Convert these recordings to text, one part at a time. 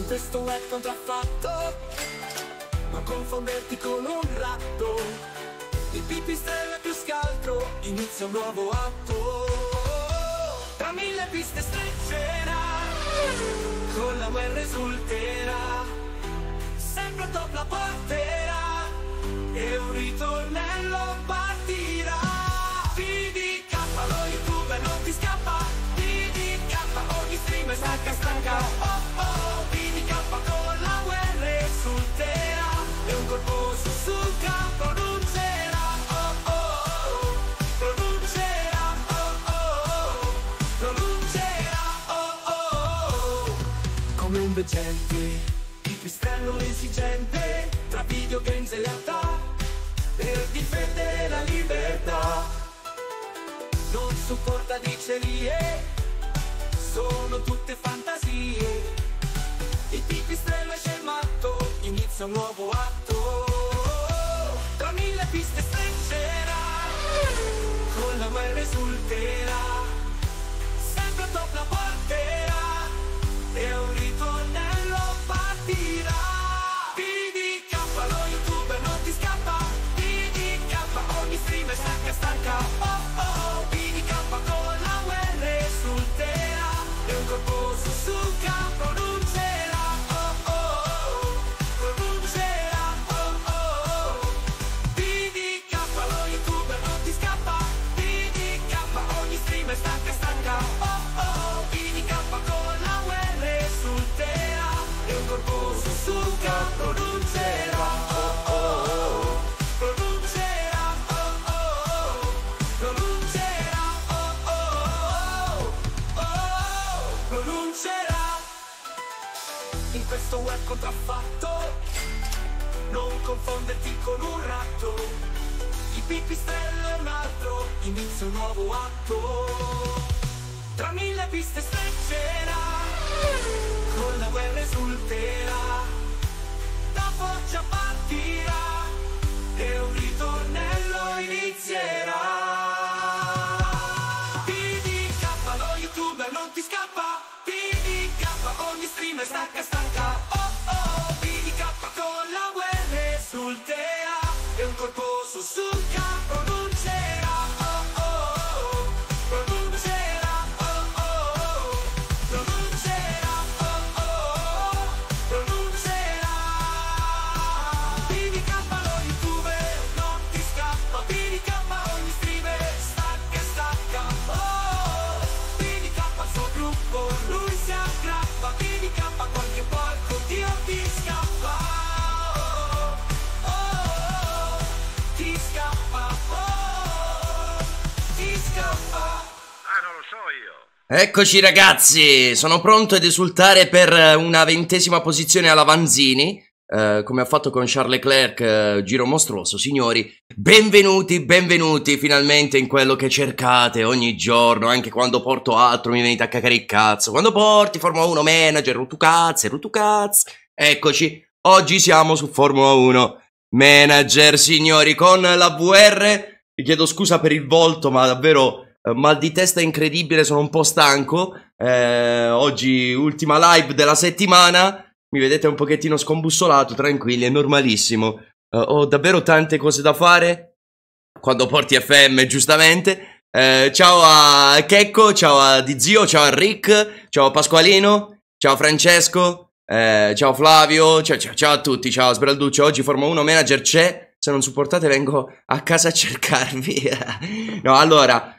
Questo è contraffatto, non confonderti con un ratto. Il pipistrello è più scaltro, inizia un nuovo atto. Tra mille piste streccerà, con la guerra esulterà, sempre top la porterà, e un ritornello partirà. PDK, lo youtuber non ti scappa, PDK, ogni streamer stanca, oh oh, PDK con la guerra esulterà, e un colpo sul campo pronuncerà, oh oh, pronuncerà, oh oh, pronuncerà, oh oh. Come un veggente, pipistrello esigente, tra videogames e realtà, per difendere la libertà. Non supporta dicerie, sono tutte fantasie. Il pipistrello esce matto, inizia un nuovo atto. Tra mille piste streccerà, con la guerra esulterà, sempre top la porterà, e un ritornello partirà. PDK, lo youtuber non ti scappa, PDK, ogni streamer stanca, oh oh, PDK con la guerra esulterà, e un colpo sul campo pronuncerà, oh oh, pronuncerà, oh oh. PDK, lo youtuber non ti scappa, PDK, ogni streamer stanca, oh oh, PDK con la guerra esulterà, e un colpo sul campo pronuncerà, oh oh, pronuncerà, oh oh, pronuncerà, oh oh, oh, pronuncerà. In questo web contraffatto, non confonderti con un ratto. Il pipistrello è un altro, inizia un nuovo atto. Tra mille piste streccerà, con la guerra esulterà, da Foggia partirà, e un ritornello inizierà. PDK, lo youtuber non ti scappa, PDK, ogni streamer stanca, oh oh, PDK con la guerra esulterà, e un colpo sul campo pronuncerà, oh oh, pronuncerà, oh oh, pronuncerà, oh oh, pronuncerà. PDK, lo youtuber non ti scappa, PDK ogni streamer stacca, oh, PDK al suo gruppo lui si aggrappa, PDK qualche porco Dio ti scappa, oh oh, ti scappa, oh, ti scappa. Ah, non lo so io. Eccoci ragazzi, sono pronto ad esultare per una 20ª posizione alla Vanzini, come ha fatto con Charles Leclerc, giro mostruoso. Signori, benvenuti finalmente in quello che cercate ogni giorno, anche quando porto altro mi venite a cacare il cazzo, quando porti Formula 1 Manager, rutucazzi, eccoci, oggi siamo su Formula 1 Manager, signori, con la VR. Vi chiedo scusa per il volto, ma davvero mal di testa incredibile, sono un po' stanco. Oggi ultima live della settimana, mi vedete un pochettino scombussolato, tranquilli, è normalissimo. Ho davvero tante cose da fare quando porti FM, giustamente. Ciao a Checco, ciao a Di Zio, ciao a Rick, ciao a Pasqualino, ciao a Francesco, ciao Flavio, ciao a tutti, ciao a Sbralduccio. Oggi Formula 1 Manager c'è, se non supportate vengo a casa a cercarvi. No, allora,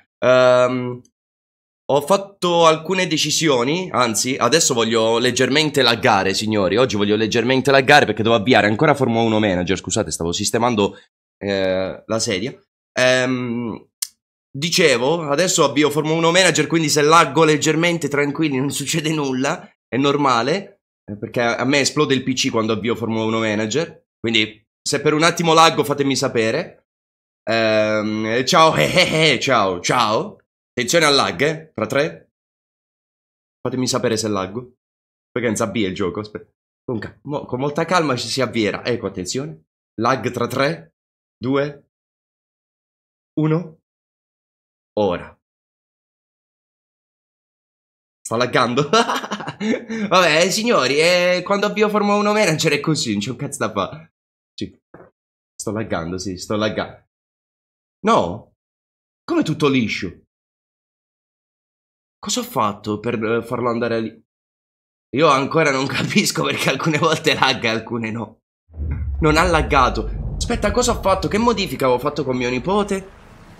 ho fatto alcune decisioni, anzi adesso voglio leggermente laggare, signori. Oggi voglio leggermente laggare perché devo avviare ancora Formula 1 Manager. Scusate, stavo sistemando la sedia. Dicevo, adesso avvio Formula 1 Manager, quindi se laggo leggermente, tranquilli, non succede nulla, è normale, perché a me esplode il PC quando avvio Formula 1 Manager, quindi se per un attimo laggo fatemi sapere. Ciao, ciao. Attenzione al lag, fra 3. Fatemi sapere se laggo, perché non si avvia il gioco. Aspetta. Con molta calma ci si avvierà. Ecco, attenzione. Lag tra 3, 2, 1. Ora. Sta laggando? Vabbè, signori, quando avvio Formula 1 Manager è così, non c'è un cazzo da fare. Sì. Sto laggando, sì, sto laggando. No? Come tutto liscio? Cosa ho fatto per farlo andare lì? Io ancora non capisco perché alcune volte lagga e alcune no. Non ha laggato. Aspetta, cosa ho fatto? Che modifica avevo fatto con mio nipote?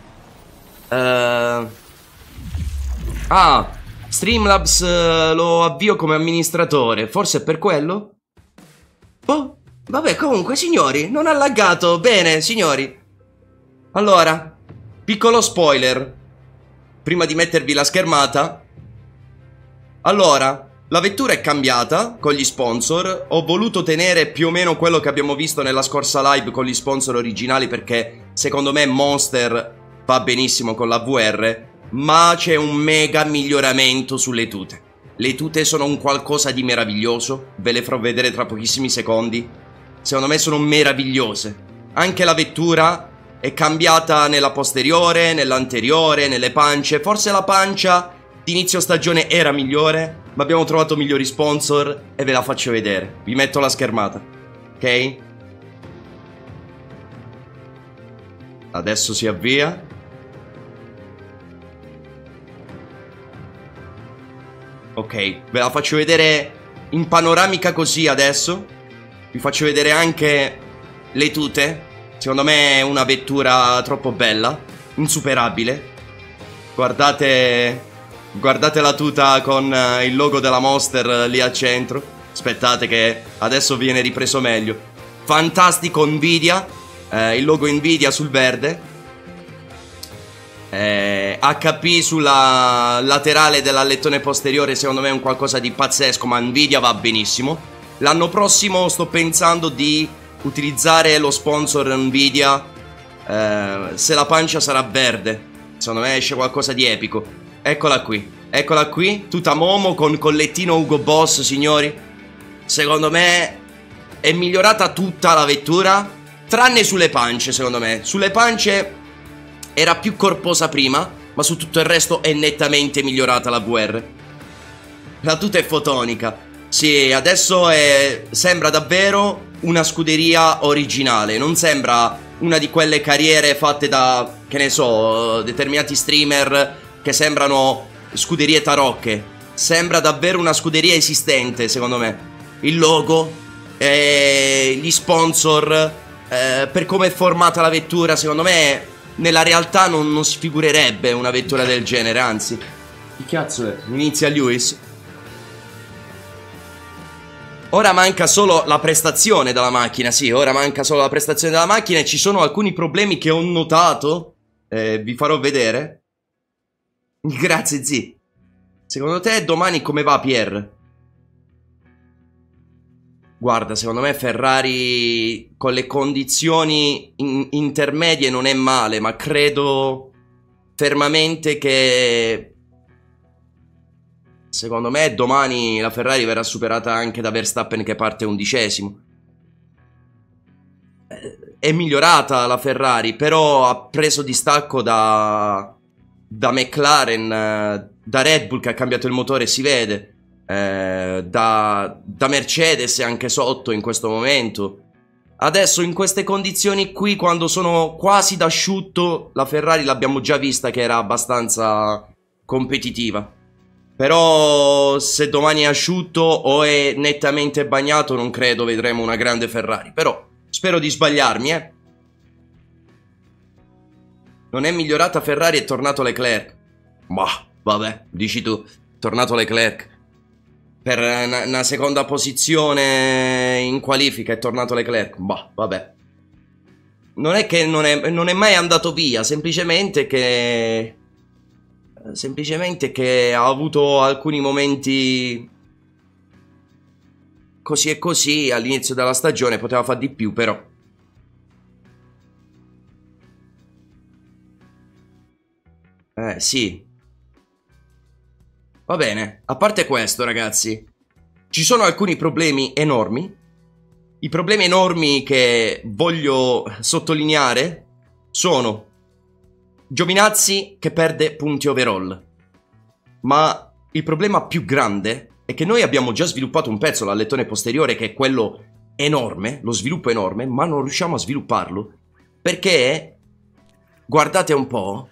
Streamlabs lo avvio come amministratore. Forse è per quello? Oh, vabbè, comunque, signori, non ha laggato. Bene, signori. Allora, piccolo spoiler. Prima di mettervi la schermata. Allora, la vettura è cambiata con gli sponsor. Ho voluto tenere più o meno quello che abbiamo visto nella scorsa live con gli sponsor originali, perché secondo me Monster va benissimo con la VR, ma c'è un mega miglioramento sulle tute. Le tute sono un qualcosa di meraviglioso. Ve le farò vedere tra pochissimi secondi. Secondo me sono meravigliose. Anche la vettura è cambiata nella posteriore, nell'anteriore, nelle pance. Forse la pancia d'inizio stagione era migliore, ma abbiamo trovato migliori sponsor e ve la faccio vedere. Vi metto la schermata, ok? Adesso si avvia. Ok, ve la faccio vedere in panoramica così adesso. Vi faccio vedere anche le tute. Secondo me è una vettura troppo bella, insuperabile. Guardate la tuta con il logo della Monster lì al centro. Aspettate che adesso viene ripreso meglio. Fantastico Nvidia, il logo Nvidia sul verde. HP sulla laterale dell'alettone posteriore, secondo me è un qualcosa di pazzesco, ma Nvidia va benissimo. L'anno prossimo sto pensando di utilizzare lo sponsor Nvidia, se la pancia sarà verde. Secondo me esce qualcosa di epico. Eccola qui, tutta Momo con collettino Hugo Boss, signori. Secondo me è migliorata tutta la vettura, tranne sulle pance, secondo me. Sulle pance era più corposa prima, ma su tutto il resto è nettamente migliorata la VR. La tuta è fotonica. Sì, adesso sembra davvero una scuderia originale. Non sembra una di quelle carriere fatte da, che ne so, determinati streamer che sembrano scuderie tarocche. Sembra davvero una scuderia esistente, secondo me. Il logo, gli sponsor, per come è formata la vettura, secondo me nella realtà non si figurerebbe una vettura del genere, anzi. Che cazzo è? Inizia Lewis. Ora manca solo la prestazione della macchina, sì, ora manca solo la prestazione della macchina e ci sono alcuni problemi che ho notato, vi farò vedere. Grazie, zi. Secondo te domani come va, Pier? Guarda, secondo me Ferrari con le condizioni intermedie non è male, ma credo fermamente che secondo me domani la Ferrari verrà superata anche da Verstappen che parte 11º. È migliorata la Ferrari, però ha preso distacco da McLaren, da Red Bull che ha cambiato il motore, si vede. Da Mercedes è anche sotto in questo momento. Adesso in queste condizioni qui, quando sono quasi d'asciutto, la Ferrari l'abbiamo già vista che era abbastanza competitiva. Però se domani è asciutto o è nettamente bagnato non credo vedremo una grande Ferrari. Però spero di sbagliarmi, Non è migliorata Ferrari, è tornato Leclerc. Bah, vabbè, dici tu, è tornato Leclerc. Per una seconda posizione in qualifica è tornato Leclerc. Bah, vabbè. Non è che non è mai andato via, semplicemente che ha avuto alcuni momenti così e così all'inizio della stagione, poteva fare di più però. Sì. Va bene, a parte questo, ragazzi, ci sono alcuni problemi enormi. I problemi enormi che voglio sottolineare sono Giovinazzi che perde punti overall. Ma il problema più grande è che noi abbiamo già sviluppato un pezzo, l'allettone posteriore, che è quello enorme, lo sviluppo enorme, ma non riusciamo a svilupparlo perché, guardate un po',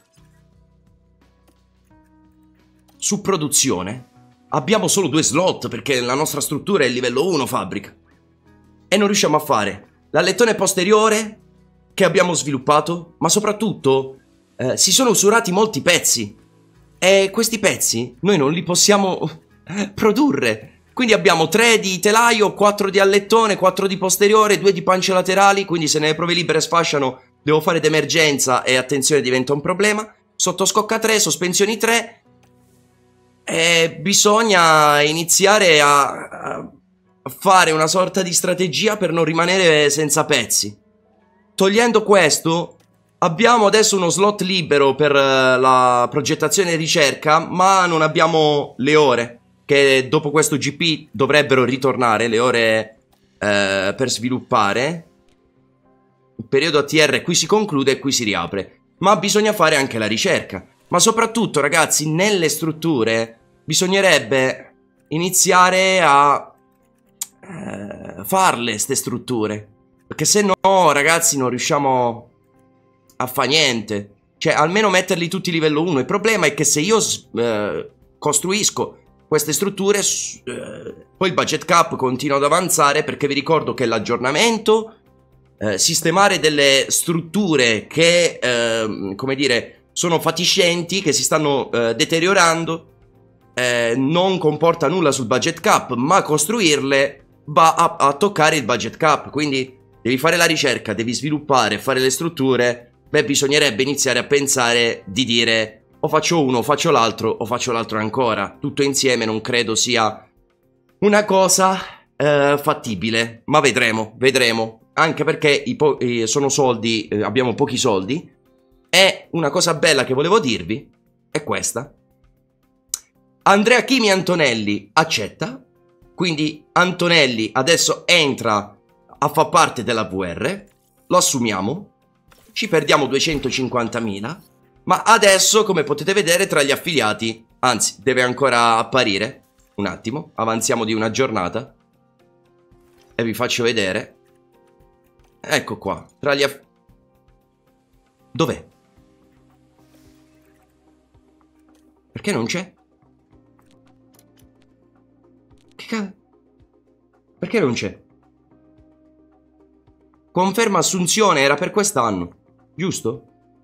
su produzione abbiamo solo 2 slot perché la nostra struttura è il livello 1 fabbrica e non riusciamo a fare l'allettone posteriore che abbiamo sviluppato, ma soprattutto si sono usurati molti pezzi e questi pezzi noi non li possiamo produrre. Quindi abbiamo 3 di telaio, 4 di allettone, 4 di posteriore, 2 di pance laterali, quindi se nelle prove libere sfasciano devo fare d'emergenza e attenzione diventa un problema. Sottoscocca 3, sospensioni 3 e bisogna iniziare a fare una sorta di strategia per non rimanere senza pezzi. Togliendo questo, abbiamo adesso uno slot libero per la progettazione e ricerca, ma non abbiamo le ore, che dopo questo GP dovrebbero ritornare, le ore per sviluppare. Il periodo ATR qui si conclude e qui si riapre, ma bisogna fare anche la ricerca. Ma soprattutto, ragazzi, nelle strutture bisognerebbe iniziare a farle ste strutture, perché se no, ragazzi, non riusciamo a fare niente. Cioè, almeno metterli tutti livello 1. Il problema è che se io costruisco queste strutture, poi il budget cap continua ad avanzare, perché vi ricordo che l'aggiornamento, sistemare delle strutture che, come dire, sono fatiscenti, che si stanno deteriorando, non comporta nulla sul budget cap, ma costruirle va a toccare il budget cap. Quindi devi fare la ricerca, devi sviluppare, fare le strutture. Beh, bisognerebbe iniziare a pensare di dire o faccio uno, o faccio l'altro ancora. Tutto insieme non credo sia una cosa fattibile, ma vedremo. Anche perché sono soldi, abbiamo pochi soldi. E una cosa bella che volevo dirvi è questa. Andrea Chimi Antonelli accetta, quindi Antonelli adesso entra a far parte della VR, lo assumiamo, ci perdiamo 250.000, ma adesso, come potete vedere, tra gli affiliati, anzi deve ancora apparire, un attimo, avanziamo di una giornata e vi faccio vedere. Ecco qua, tra gli affiliati. Dov'è? Perché non c'è? Perché non c'è? Conferma assunzione, era per quest'anno, giusto?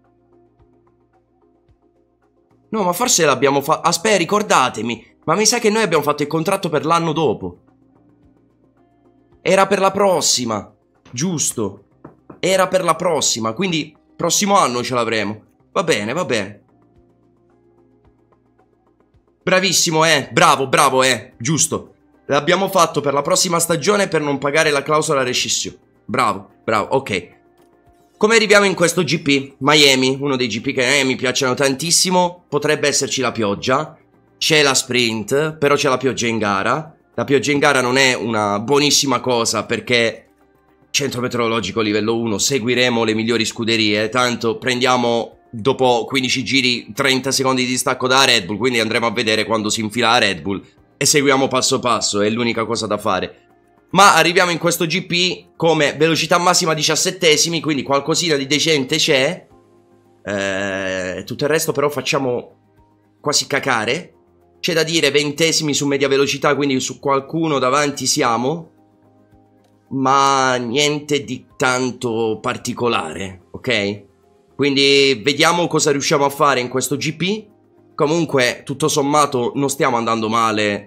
No, ma forse l'abbiamo fatto. Aspetta, ricordatemi. Ma mi sa che noi abbiamo fatto il contratto per l'anno dopo. Era per la prossima, giusto? Era per la prossima, quindi prossimo anno ce l'avremo. Va bene, va bene. Bravissimo, bravo, giusto. L'abbiamo fatto per la prossima stagione per non pagare la clausola rescissione. Bravo, ok. Come arriviamo in questo GP? Miami, uno dei GP che mi piacciono tantissimo. Potrebbe esserci la pioggia. C'è la sprint, però c'è la pioggia in gara. La pioggia in gara non è una buonissima cosa perché centro meteorologico livello 1, seguiremo le migliori scuderie. Tanto prendiamo dopo 15 giri 30 secondi di distacco da Red Bull, quindi andremo a vedere quando si infila a Red Bull e seguiamo passo passo, è l'unica cosa da fare. Ma arriviamo in questo GP come velocità massima 17esimi, quindi qualcosina di decente c'è. Tutto il resto però facciamo quasi cacare. C'è da dire 20esimi su media velocità, quindi su qualcuno davanti siamo. Ma niente di tanto particolare, ok? Quindi vediamo cosa riusciamo a fare in questo GP. Comunque, tutto sommato, non stiamo andando male.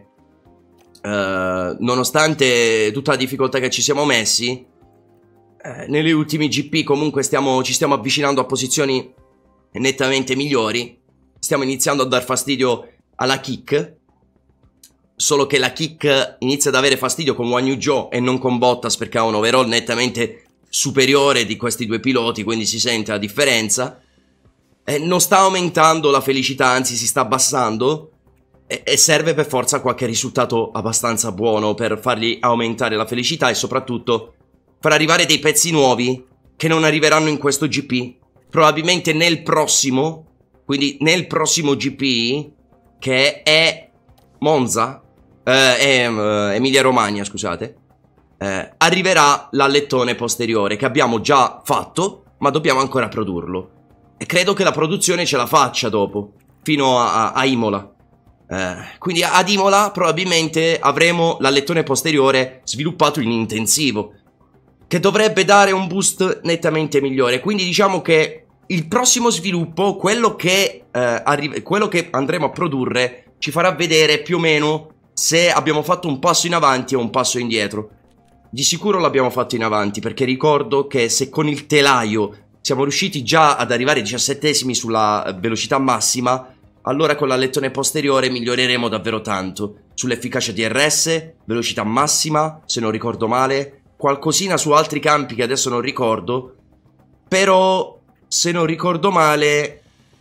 Nonostante tutta la difficoltà che ci siamo messi, negli ultimi GP comunque ci stiamo avvicinando a posizioni nettamente migliori. Stiamo iniziando a dar fastidio alla Kick. Solo che la Kick inizia ad avere fastidio con Guan Yu Zhou e non con Bottas, perché ha un overall nettamente superiore di questi due piloti, quindi si sente la differenza. Non sta aumentando la felicità, anzi si sta abbassando. E serve per forza qualche risultato abbastanza buono per fargli aumentare la felicità e soprattutto far arrivare dei pezzi nuovi che non arriveranno in questo GP. Probabilmente nel prossimo, quindi nel prossimo GP, che è Monza. Emilia Romagna, scusate, arriverà l'allettone posteriore che abbiamo già fatto, ma dobbiamo ancora produrlo. E credo che la produzione ce la faccia dopo, fino a Imola. Quindi ad Imola probabilmente avremo l'allettone posteriore sviluppato in intensivo, che dovrebbe dare un boost nettamente migliore. Quindi diciamo che il prossimo sviluppo, quello che andremo a produrre, ci farà vedere più o meno se abbiamo fatto un passo in avanti o un passo indietro. Di sicuro l'abbiamo fatto in avanti, perché ricordo che se con il telaio siamo riusciti già ad arrivare 17esimi sulla velocità massima, allora con l'allettone posteriore miglioreremo davvero tanto. Sull'efficacia DRS, velocità massima, se non ricordo male, qualcosina su altri campi che adesso non ricordo, però se non ricordo male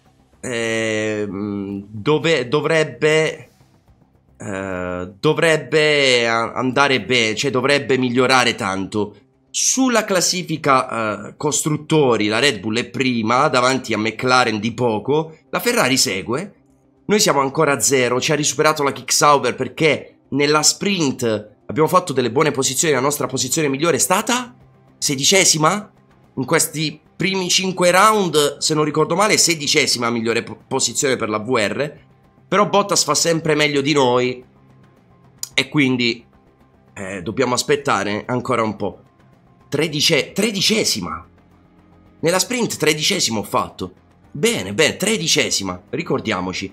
dovrebbe andare bene, cioè dovrebbe migliorare tanto. Sulla classifica costruttori la Red Bull è prima, davanti a McLaren di poco, la Ferrari segue, noi siamo ancora a 0, ci ha risuperato la Kick-Sauber perché nella sprint abbiamo fatto delle buone posizioni, la nostra posizione migliore è stata 16esima, in questi primi 5 round, se non ricordo male 16esima migliore posizione per la VR, però Bottas fa sempre meglio di noi e quindi dobbiamo aspettare ancora un po'. 13esima nella sprint, 13esima ho fatto. Bene, 13esima, ricordiamoci.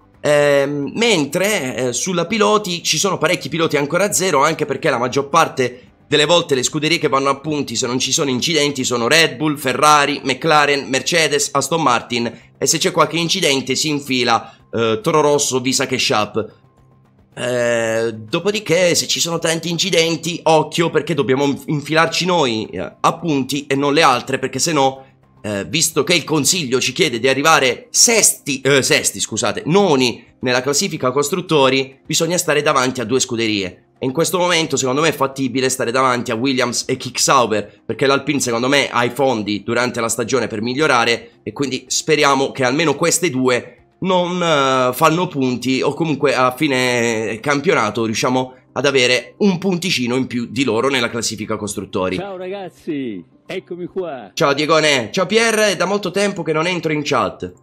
Mentre sulla piloti ci sono parecchi piloti ancora a 0, anche perché la maggior parte delle volte le scuderie che vanno a punti, se non ci sono incidenti, sono Red Bull, Ferrari, McLaren, Mercedes, Aston Martin, e se c'è qualche incidente si infila Toro Rosso, Visa Cash Up. Dopodiché, se ci sono tanti incidenti, occhio, perché dobbiamo infilarci noi a punti e non le altre, perché se no, visto che il consiglio ci chiede di arrivare noni nella classifica costruttori, bisogna stare davanti a 2 scuderie. E in questo momento secondo me è fattibile stare davanti a Williams e Kick-Sauber, perché l'Alpine secondo me ha i fondi durante la stagione per migliorare, e quindi speriamo che almeno queste due non fanno punti, o comunque a fine campionato riusciamo ad avere un punticino in più di loro nella classifica costruttori. Ciao ragazzi, eccomi qua. Ciao Diegone, ciao Pierre, è da molto tempo che non entro in chat.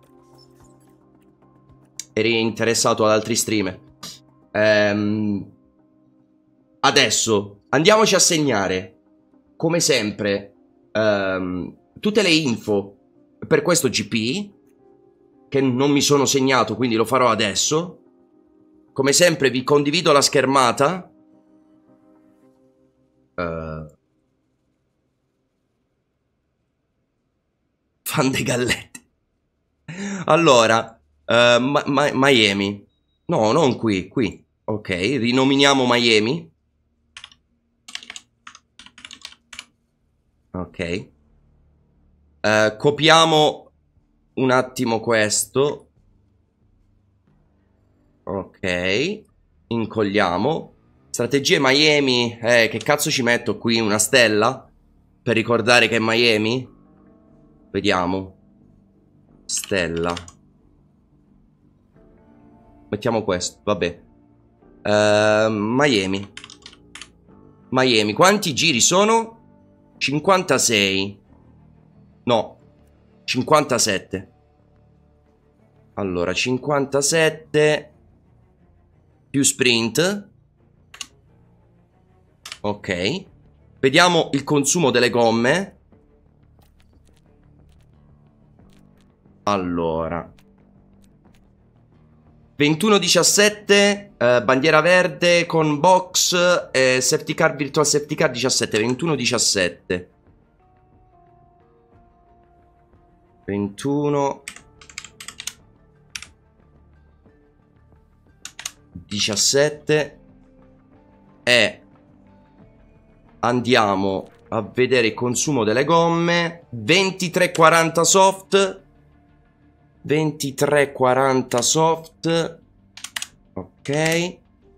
Eri interessato ad altri streamer. Adesso andiamoci a segnare, come sempre, tutte le info per questo GP, che non mi sono segnato, quindi lo farò adesso. Come sempre vi condivido la schermata. Fan dei galletti. Allora, Miami. No, non qui, qui. Ok, rinominiamo Miami. Ok. Copiamo un attimo questo. Ok. Incolliamo. Strategie Miami. Che cazzo ci metto qui? Una stella? Per ricordare che è Miami? Vediamo. Stella. Mettiamo questo, vabbè. Miami. Miami. Quanti giri sono? 56. No, 57. Allora, 57 più sprint. Ok. Vediamo il consumo delle gomme. Allora, 21-17, bandiera verde con box, safety car, virtual safety car 17, 21-17. 21 17 e andiamo a vedere il consumo delle gomme. 23-40 soft, 23-40 soft, ok.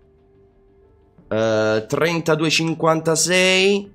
32-56,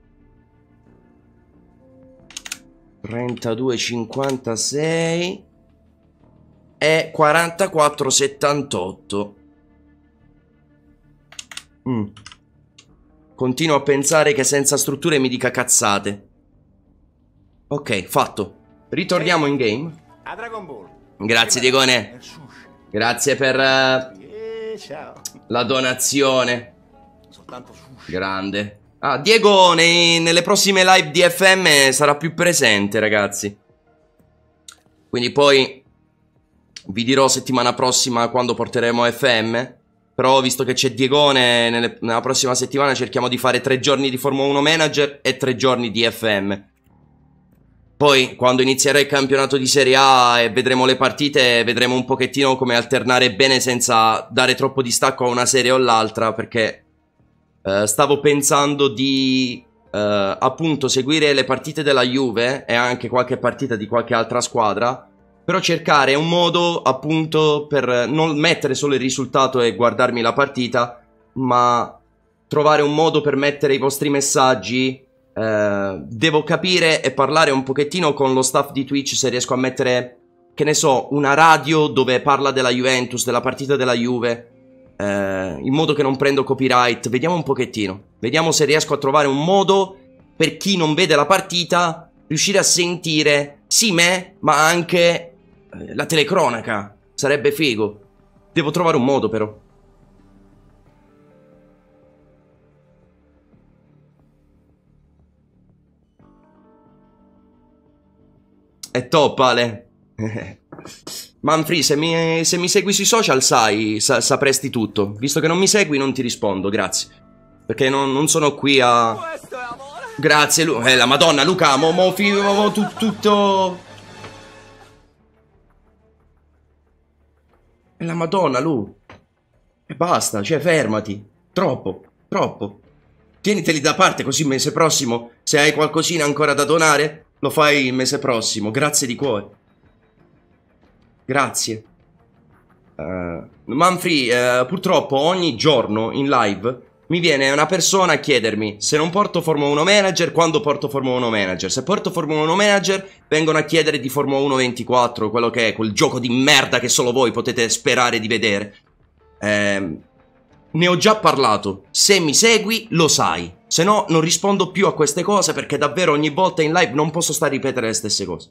32-56 e 44-78. Continuo a pensare che senza strutture mi dica cazzate. Ok, fatto. Ritorniamo in game. A Dragon Ball. Grazie Diegone. Grazie per Ciao. la donazione. Soltanto sushi. Grande. Ah, Diego nelle prossime live di FM sarà più presente, ragazzi. Quindi poi vi dirò settimana prossima quando porteremo FM. Però visto che c'è Diegone, nella prossima settimana cerchiamo di fare 3 giorni di Formula 1 Manager e 3 giorni di FM. Poi quando inizierà il campionato di Serie A e vedremo le partite, vedremo un pochettino come alternare bene senza dare troppo distacco a una serie o l'altra, perché stavo pensando di appunto seguire le partite della Juve e anche qualche partita di qualche altra squadra, però cercare un modo appunto per non mettere solo il risultato e guardarmi la partita, ma trovare un modo per mettere i vostri messaggi. Devo capire e parlare un pochettino con lo staff di Twitch se riesco a mettere, che ne so, una radio dove parla della Juventus, della partita della Juve, in modo che non prendo copyright. Vediamo un pochettino, vediamo se riesco a trovare un modo per chi non vede la partita riuscire a sentire sì me, ma anche la telecronaca. Sarebbe figo. Devo trovare un modo però. È top, Ale. Manfree, se mi segui sui social sapresti tutto. Visto che non mi segui non ti rispondo, grazie. Perché non sono qui a... Questo è amore. Grazie, la Madonna, Luca, tutto... È la Madonna, Lu. E basta, cioè fermati. Troppo, troppo. Tieniteli da parte così il mese prossimo, se hai qualcosina ancora da donare, lo fai il mese prossimo. Grazie di cuore. Grazie. Manfree, purtroppo ogni giorno in live mi viene una persona a chiedermi se non porto Formula 1 Manager, quando porto Formula 1 Manager. Se porto Formula 1 Manager vengono a chiedere di Formula 1 24, quello che è quel gioco di merda che solo voi potete sperare di vedere. Ne ho già parlato. Se mi segui lo sai. Se no non rispondo più a queste cose, perché davvero ogni volta in live non posso stare a ripetere le stesse cose.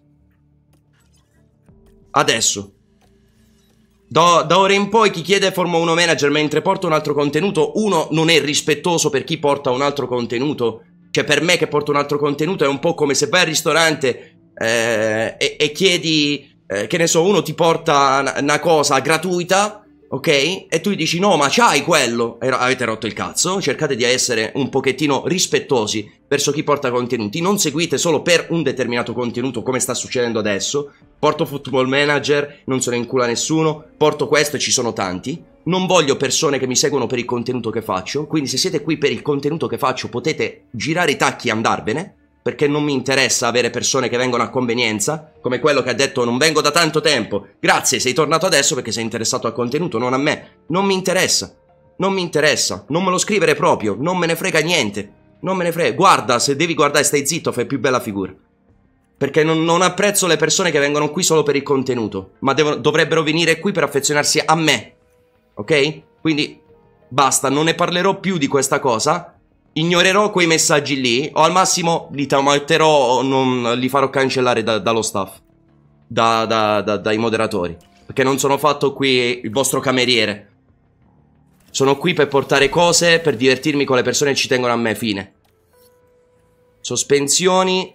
Adesso da ora in poi chi chiede Formula 1 Manager mentre porta un altro contenuto, uno, non è rispettoso per chi porta un altro contenuto. Cioè per me che porto un altro contenuto è un po' come se vai al ristorante e chiedi, che ne so, uno ti porta una cosa gratuita, ok? E tu gli dici no, ma c'hai quello. E avete rotto il cazzo. Cercate di essere un pochettino rispettosi verso chi porta contenuti. Non seguite solo per un determinato contenuto come sta succedendo adesso. Porto Football Manager, non se ne incula nessuno. Porto questo e ci sono tanti. Non voglio persone che mi seguono per il contenuto che faccio. Quindi se siete qui per il contenuto che faccio potete girare i tacchi e andarvene, perché non mi interessa avere persone che vengono a convenienza, come quello che ha detto non vengo da tanto tempo. Grazie, sei tornato adesso perché sei interessato al contenuto, non a me. Non mi interessa. Non mi interessa. Non me lo scrivere proprio. Non me ne frega niente. Non me ne frega. Guarda, se devi guardare stai zitto, fai più bella figura. Perché non apprezzo le persone che vengono qui solo per il contenuto, ma dovrebbero venire qui per affezionarsi a me. Ok? Quindi basta, non ne parlerò più di questa cosa. Ignorerò quei messaggi lì, o al massimo li tamatterò o non li farò cancellare dallo staff, dai moderatori. Perché non sono fatto qui il vostro cameriere. Sono qui per portare cose, per divertirmi con le persone che ci tengono a me, fine. Sospensioni.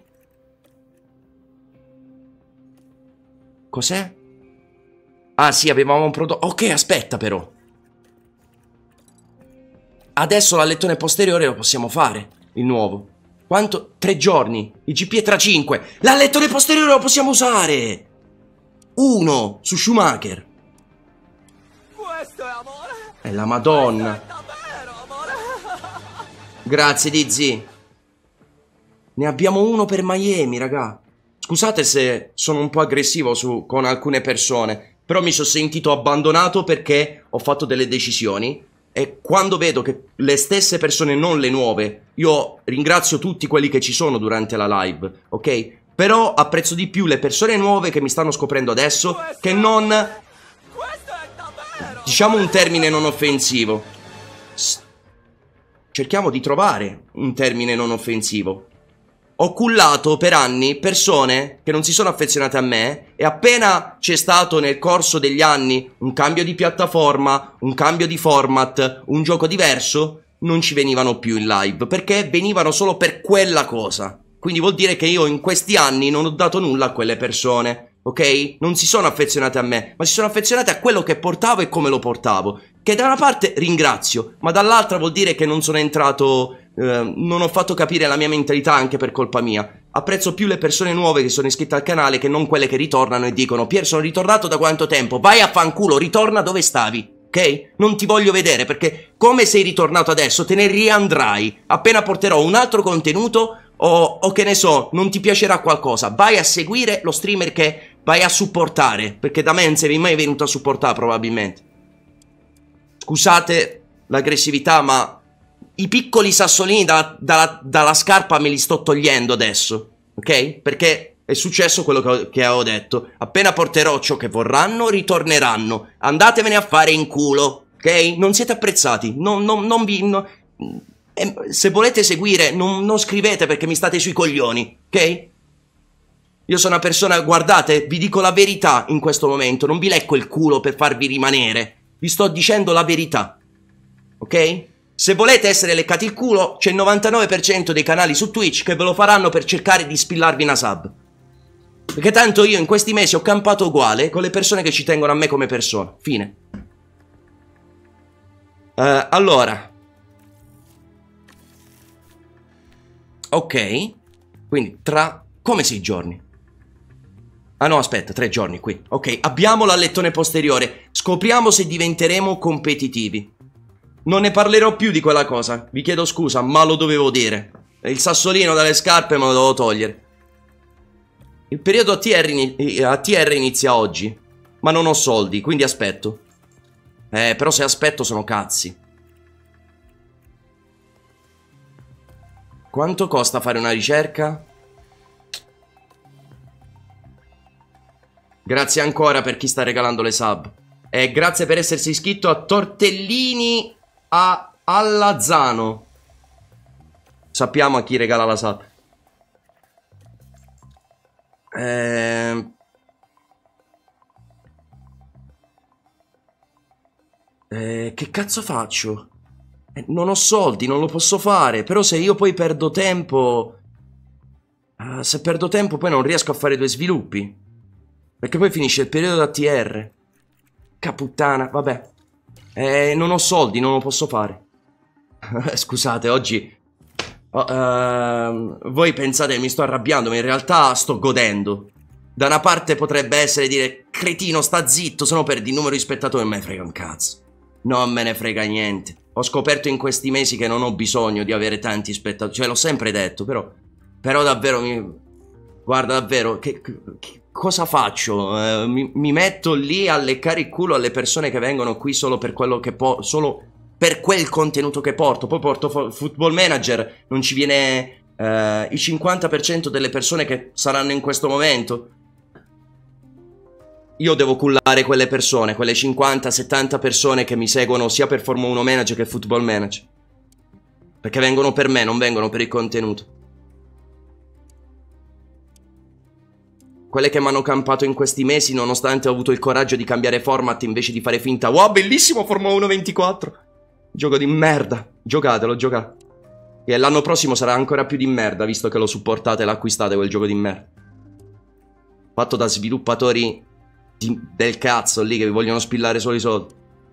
Cos'è? Ah sì, avevamo un prodotto. Ok, aspetta però. Adesso l'alettone posteriore lo possiamo fare, il nuovo. Quanto? 3 giorni. Il GP è tra 5. L'alettone posteriore lo possiamo usare. 1 su Schumacher. Questo è amore. È la Madonna. Questo è davvero amore. Grazie, Dizzy. Ne abbiamo uno per Miami, raga. Scusate se sono un po' aggressivo con alcune persone, però mi sono sentito abbandonato perché ho fatto delle decisioni. E quando vedo che le stesse persone, non le nuove, io ringrazio tutti quelli che ci sono durante la live, ok? Però apprezzo di più le persone nuove che mi stanno scoprendo adesso che non... Questo è davvero. Diciamo un termine non offensivo. cerchiamo di trovare un termine non offensivo. Ho cullato per anni persone che non si sono affezionate a me e appena c'è stato nel corso degli anni un cambio di piattaforma, un cambio di format, un gioco diverso, non ci venivano più in live perché venivano solo per quella cosa. Quindi vuol dire che io in questi anni non ho dato nulla a quelle persone, ok? Non si sono affezionate a me, ma si sono affezionate a quello che portavo e come lo portavo. Che da una parte ringrazio, ma dall'altra vuol dire che non sono entrato... non ho fatto capire la mia mentalità anche per colpa mia. Apprezzo più le persone nuove che sono iscritte al canale che non quelle che ritornano e dicono: Pier, sono ritornato da quanto tempo? Vai a fanculo, ritorna dove stavi, ok? Non ti voglio vedere perché come sei ritornato adesso te ne riandrai appena porterò un altro contenuto o che ne so, non ti piacerà qualcosa. Vai a seguire lo streamer che vai a supportare, perché da me non sei mai venuto a supportare probabilmente. Scusate l'aggressività, ma i piccoli sassolini dalla scarpa me li sto togliendo adesso, ok? Perché è successo quello che avevo detto. Appena porterò ciò che vorranno, ritorneranno. Andatevene a fare in culo, ok? Non siete apprezzati. Non vi... se volete seguire, non scrivete perché mi state sui coglioni, ok? Io sono una persona, guardate, vi dico la verità in questo momento. Non vi lecco il culo per farvi rimanere. Vi sto dicendo la verità, ok? Se volete essere leccati il culo, c'è il 99% dei canali su Twitch che ve lo faranno per cercare di spillarvi una sub. Perché tanto io in questi mesi ho campato uguale con le persone che ci tengono a me come persona. Fine. Allora. Ok. Quindi tra... come 6 giorni? Ah no, aspetta, 3 giorni qui. Ok, abbiamo l'allettone posteriore. Scopriamo se diventeremo competitivi. Non ne parlerò più di quella cosa. Vi chiedo scusa, ma lo dovevo dire. Il dalle scarpe me lo devo togliere. Il periodo ATR inizia oggi. Ma non ho soldi, quindi aspetto. Però se aspetto sono cazzi. Quanto costa fare una ricerca? Grazie ancora per chi sta regalando le sub. E grazie per essersi iscritto a Tortellini a Allazzano. Sappiamo a chi regala la sub. Che cazzo faccio? Non ho soldi, non lo posso fare. Però se io poi perdo tempo... se perdo tempo poi non riesco a fare 2 sviluppi. Perché poi finisce il periodo ATR. Caputtana, vabbè. Non ho soldi, non lo posso fare. Scusate, oggi... voi pensate mi sto arrabbiando, ma in realtà sto godendo. Da una parte potrebbe essere dire: cretino, sta zitto, se no perdi il numero di spettatori. Non me ne frega un cazzo. Non me ne frega niente. Ho scoperto in questi mesi che non ho bisogno di avere tanti spettatori. Cioè, l'ho sempre detto, però davvero guarda, davvero, cosa faccio? Mi metto lì a leccare il culo alle persone che vengono qui solo per quello che solo per quel contenuto che porto. Poi porto Football Manager, non ci viene il 50% delle persone che saranno in questo momento. Io devo cullare quelle persone, quelle 50-70 persone che mi seguono sia per Formula 1 Manager che Football Manager. Perché vengono per me, non vengono per il contenuto. Quelle che mi hanno campato in questi mesi nonostante ho avuto il coraggio di cambiare format invece di fare finta. Wow, bellissimo Formula 1 24. Gioco di merda. Giocatelo, giocate. E l'anno prossimo sarà ancora più di merda, visto che lo supportate e l'acquistate quel gioco di merda. Fatto da sviluppatori del cazzo lì che vi vogliono spillare solo i soldi.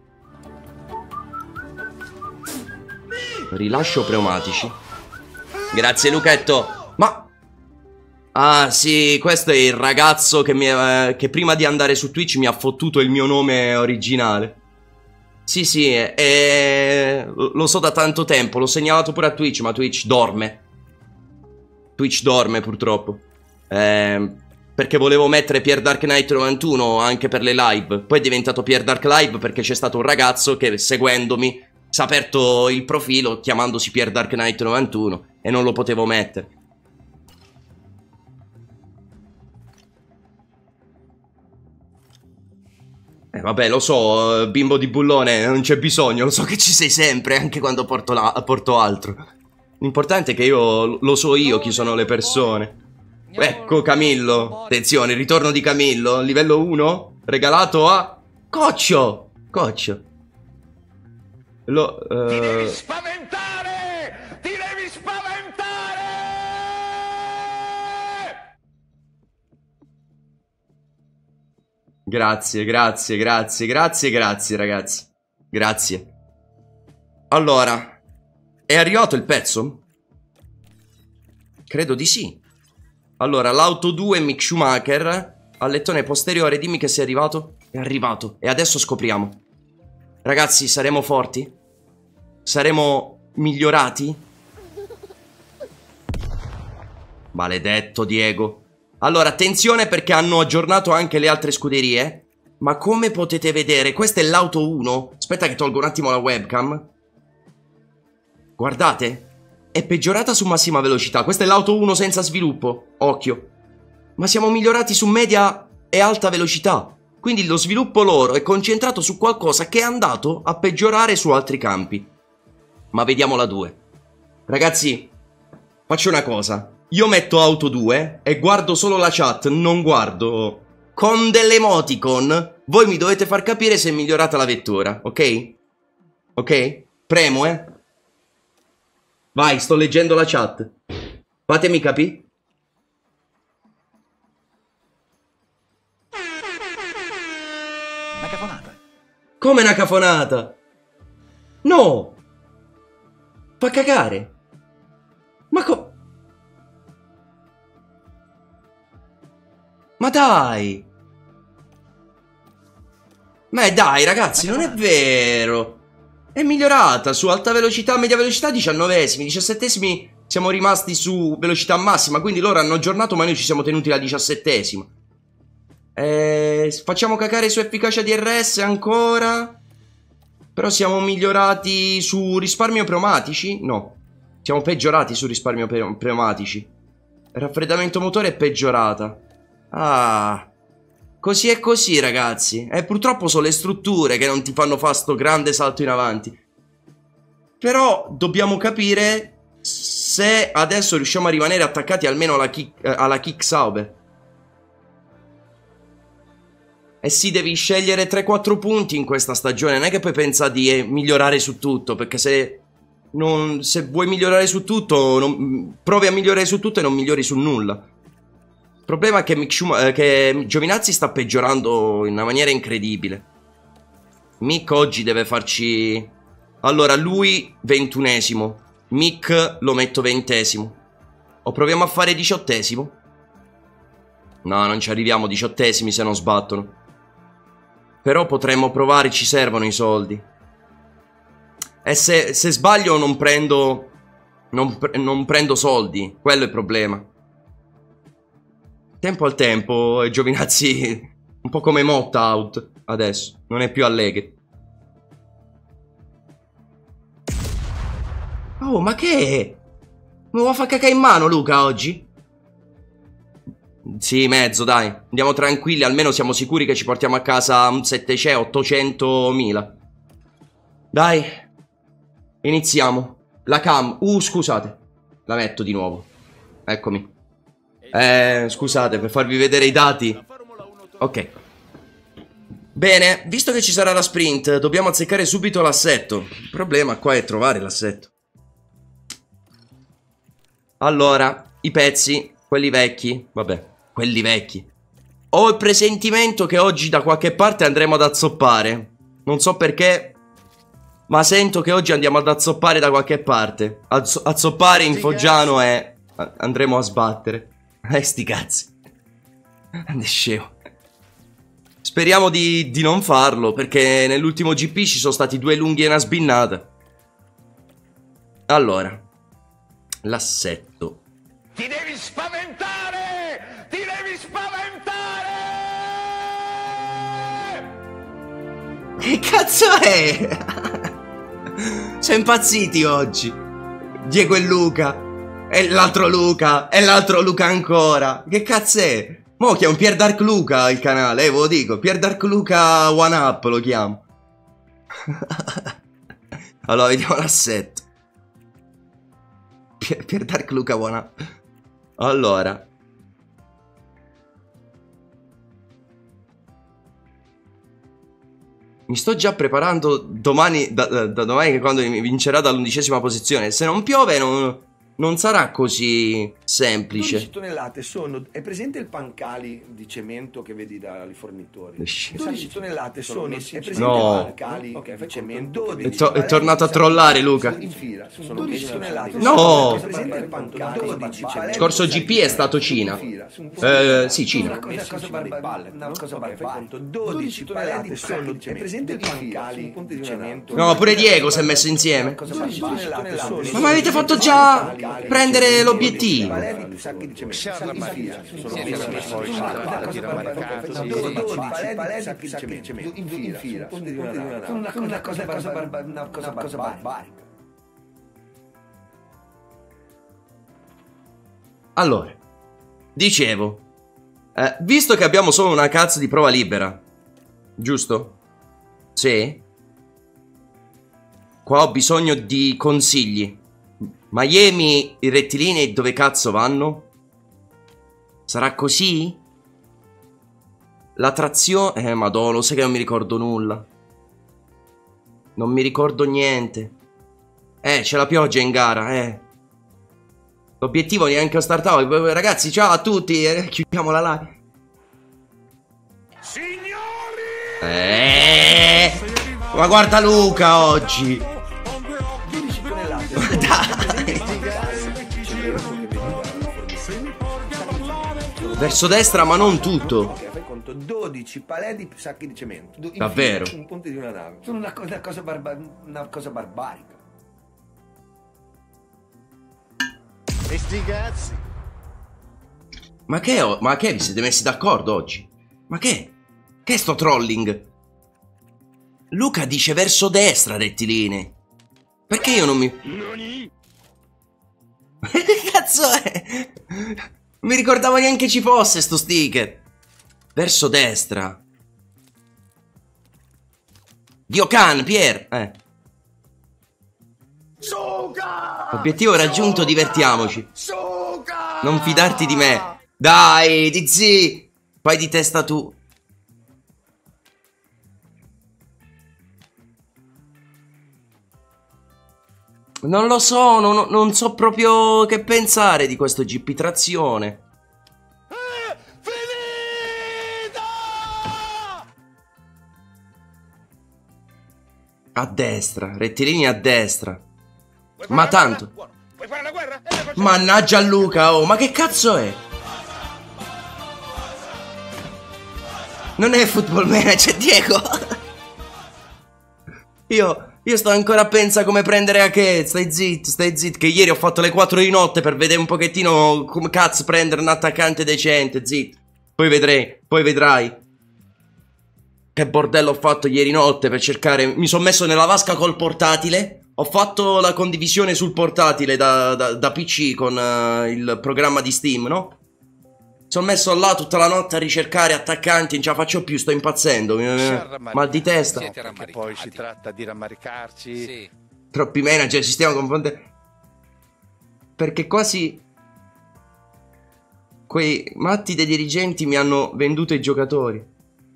Rilascio pneumatici. Grazie Luchetto. Ma... ah sì, questo è il ragazzo che prima di andare su Twitch mi ha fottuto il mio nome originale. Sì sì, lo so da tanto tempo, l'ho segnalato pure a Twitch, ma Twitch dorme. Twitch dorme purtroppo. Perché volevo mettere Pier Dark Knight 91 anche per le live. Poi è diventato Pier Dark Live perché c'è stato un ragazzo che seguendomi si è aperto il profilo chiamandosi Pier Dark Knight 91 e non lo potevo mettere. Vabbè, lo so, bimbo di bullone, non c'è bisogno, lo so che ci sei sempre, anche quando porto altro. L'importante è che lo so io chi sono le persone. Ecco Camillo, attenzione, ritorno di Camillo, livello 1, regalato a Coccio. Coccio. Ti devi spaventare! Ti devi spaventare! Grazie, grazie, grazie, grazie, grazie ragazzi. Grazie. Allora, è arrivato il pezzo? Credo di sì. Allora, l'auto 2 Mick Schumacher al lettone posteriore, dimmi che sei arrivato. È arrivato. E adesso scopriamo. Ragazzi, saremo forti? Saremo migliorati? Maledetto Diego. Allora, attenzione perché hanno aggiornato anche le altre scuderie. Ma come potete vedere, questa è l'auto 1. Aspetta che tolgo un attimo la webcam. Guardate. È peggiorata su massima velocità. Questa è l'auto 1 senza sviluppo. Occhio. Ma siamo migliorati su media e alta velocità. Quindi lo sviluppo loro è concentrato su qualcosa che è andato a peggiorare su altri campi. Ma vediamo la 2. Ragazzi, faccio una cosa. Io metto auto 2 e guardo solo la chat, non guardo. Con delle emoticon voi mi dovete far capire se è migliorata la vettura, ok? Ok? Premo, Vai, sto leggendo la chat. Fatemi capire. Una cafonata. Come una cafonata? No! Fa cagare. Ma dai! Ma dai ragazzi, non è vero! È migliorata su alta velocità, media velocità 19esimi, 17esimi siamo rimasti su velocità massima, quindi loro hanno aggiornato ma noi ci siamo tenuti la 17esima. Facciamo cacare su efficacia DRS ancora. Però siamo migliorati su risparmio pneumatici? No, siamo peggiorati su risparmio pneumatici. Il raffreddamento motore è peggiorata. Ah, così è così ragazzi. Purtroppo sono le strutture che non ti fanno fare sto grande salto in avanti. Però dobbiamo capire se adesso riusciamo a rimanere attaccati almeno alla kick Sauber. Eh sì, devi scegliere 3-4 punti in questa stagione. Non è che poi pensa di migliorare su tutto, perché se vuoi migliorare su tutto, provi a migliorare su tutto e non migliori su nulla. Il problema è che Giovinazzi sta peggiorando in una maniera incredibile. Mick oggi deve farci... Allora, lui 21esimo. Mick lo metto 20esimo. O proviamo a fare 18esimo? No, non ci arriviamo 18esimi se non sbattono. Però potremmo provare, ci servono i soldi. E se sbaglio non prendo... Non prendo soldi. Quello è il problema. Tempo al tempo, Giovinazzi un po' come Motta out adesso, non è più allegre. Oh, ma che è? Mi vuoi far cacare in mano Luca oggi? Sì, mezzo, dai. Andiamo tranquilli, almeno siamo sicuri che ci portiamo a casa un 700, 800.000. Dai. Iniziamo. La cam. Scusate. La metto di nuovo. Eccomi. Scusate, per farvi vedere i dati. Ok. Bene, visto che ci sarà la sprint, dobbiamo azzeccare subito l'assetto. Il problema qua è trovare l'assetto. Allora, i pezzi, quelli vecchi. Vabbè, quelli vecchi. Ho il presentimento che oggi da qualche parte andremo ad azzoppare. Non so perché, ma sento che oggi andiamo ad azzoppare da qualche parte. Azzoppare in foggiano e andremo a sbattere. Sti cazzi. Ande scemo. Speriamo di non farlo, perché nell'ultimo GP ci sono stati 2 lunghi e una sbinnata. Allora, l'assetto. Ti devi spaventare! Ti devi spaventare! Che cazzo è? Sono impazziti oggi. Diego e Luca. E l'altro Luca. E l'altro Luca ancora. Che cazzo è? Mo chiamo Pier Dark Luca il canale, ve lo dico. Pier Dark Luca One Up lo chiamo. Allora, vediamo l'assetto. Pier Dark Luca One Up. Allora. Mi sto già preparando domani, da domani, che quando mi vincerà dall'11ª posizione. Se non piove non sarà così semplice. 12 tonnellate sono... È presente il pancali di cemento che vedi dai fornitori? 12 tonnellate sono... È presente No. il pancali di cemento? È tornato a trollare, Luca. In fila. Sono 12 tonnellate. No. È presente il pancali di cemento? Scorso GP è stato Cina. Sì, Cina. Una cosa barbarica. 12 tonnellate sono... È presente il pancali di cemento? No, pure Diego si è messo insieme. 12 tonnellate sono... Ma mi avete fatto già prendere l'obiettivo. Una cosa barbarica. Allora, dicevo, visto che abbiamo solo una cazzo di prova libera, giusto? Sì. Qua ho bisogno di consigli. Miami, i rettilinei dove cazzo vanno? Sarà così? La trazione... madonna, lo sai che non mi ricordo nulla. Non mi ricordo niente. C'è la pioggia in gara, L'obiettivo neanche lo startavo. Ragazzi, ciao a tutti, chiudiamo la live. Signori! Ma guarda Luca oggi. Dai. Verso destra, ma non tutto. Fai conto, 12 palè di sacchi di cemento. Davvero? Un ponte di una nave. Sono una cosa barbarica. E sti cazzi. Ma che vi siete messi d'accordo oggi? Ma che? Che è sto trolling? Luca dice verso destra, rettiline. Perché io non mi... Che cazzo è? Non mi ricordavo neanche ci fosse sto sticker. Verso destra. Dio can, Pier. Obiettivo raggiunto, divertiamoci. Non fidarti di me. Dai, di zi. Fai di testa tu. Non lo so, non so proprio che pensare di questo GP trazione. A destra, rettilini a destra. Ma tanto. Mannaggia Luca, oh, ma che cazzo è? Non è Football Manager, Diego. Io sto ancora a pensare come prendere Ake. Stai zitto, che ieri ho fatto le 4 di notte per vedere un pochettino come cazzo prendere un attaccante decente, zitto. Poi vedrai. Che bordello ho fatto ieri notte per cercare. Mi sono messo nella vasca col portatile. Ho fatto la condivisione sul portatile da PC con il programma di Steam, no? Sono messo là tutta la notte a ricercare attaccanti, non ce la faccio più, sto impazzendo. Mal di testa. Perché poi si tratta di rammaricarci. Sì. Troppi manager, sistema confronte. Perché quasi quei matti dei dirigenti mi hanno venduto i giocatori.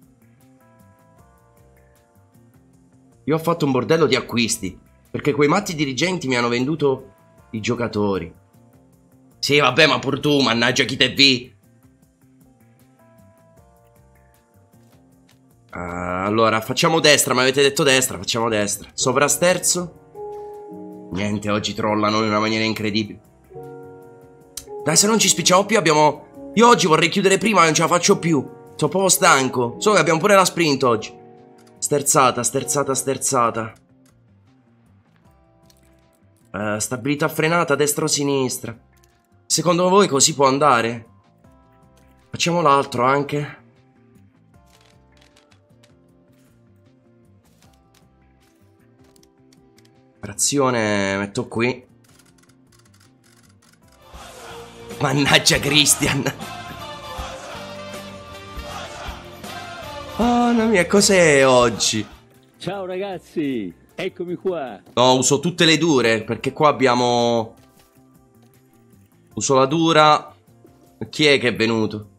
Io ho fatto un bordello di acquisti perché quei matti dirigenti mi hanno venduto i giocatori. Sì, vabbè, ma pur tu, mannaggia chi te vi. Allora, facciamo destra, mi avete detto destra, facciamo destra. Sovrasterzo. Niente, oggi trollano in una maniera incredibile. Dai, se non ci spicciamo più abbiamo... Io oggi vorrei chiudere prima, non ce la faccio più. Sono proprio stanco. So che abbiamo pure la sprint oggi. Sterzata. Stabilità frenata, destra o sinistra. Secondo voi così può andare? Facciamo l'altro anche. Trazione metto qui. Mannaggia Christian. Mamma mia, cos'è oggi? Ciao ragazzi, eccomi qua. No, uso tutte le dure, perché qua abbiamo... Uso la dura. Chi è che è venuto?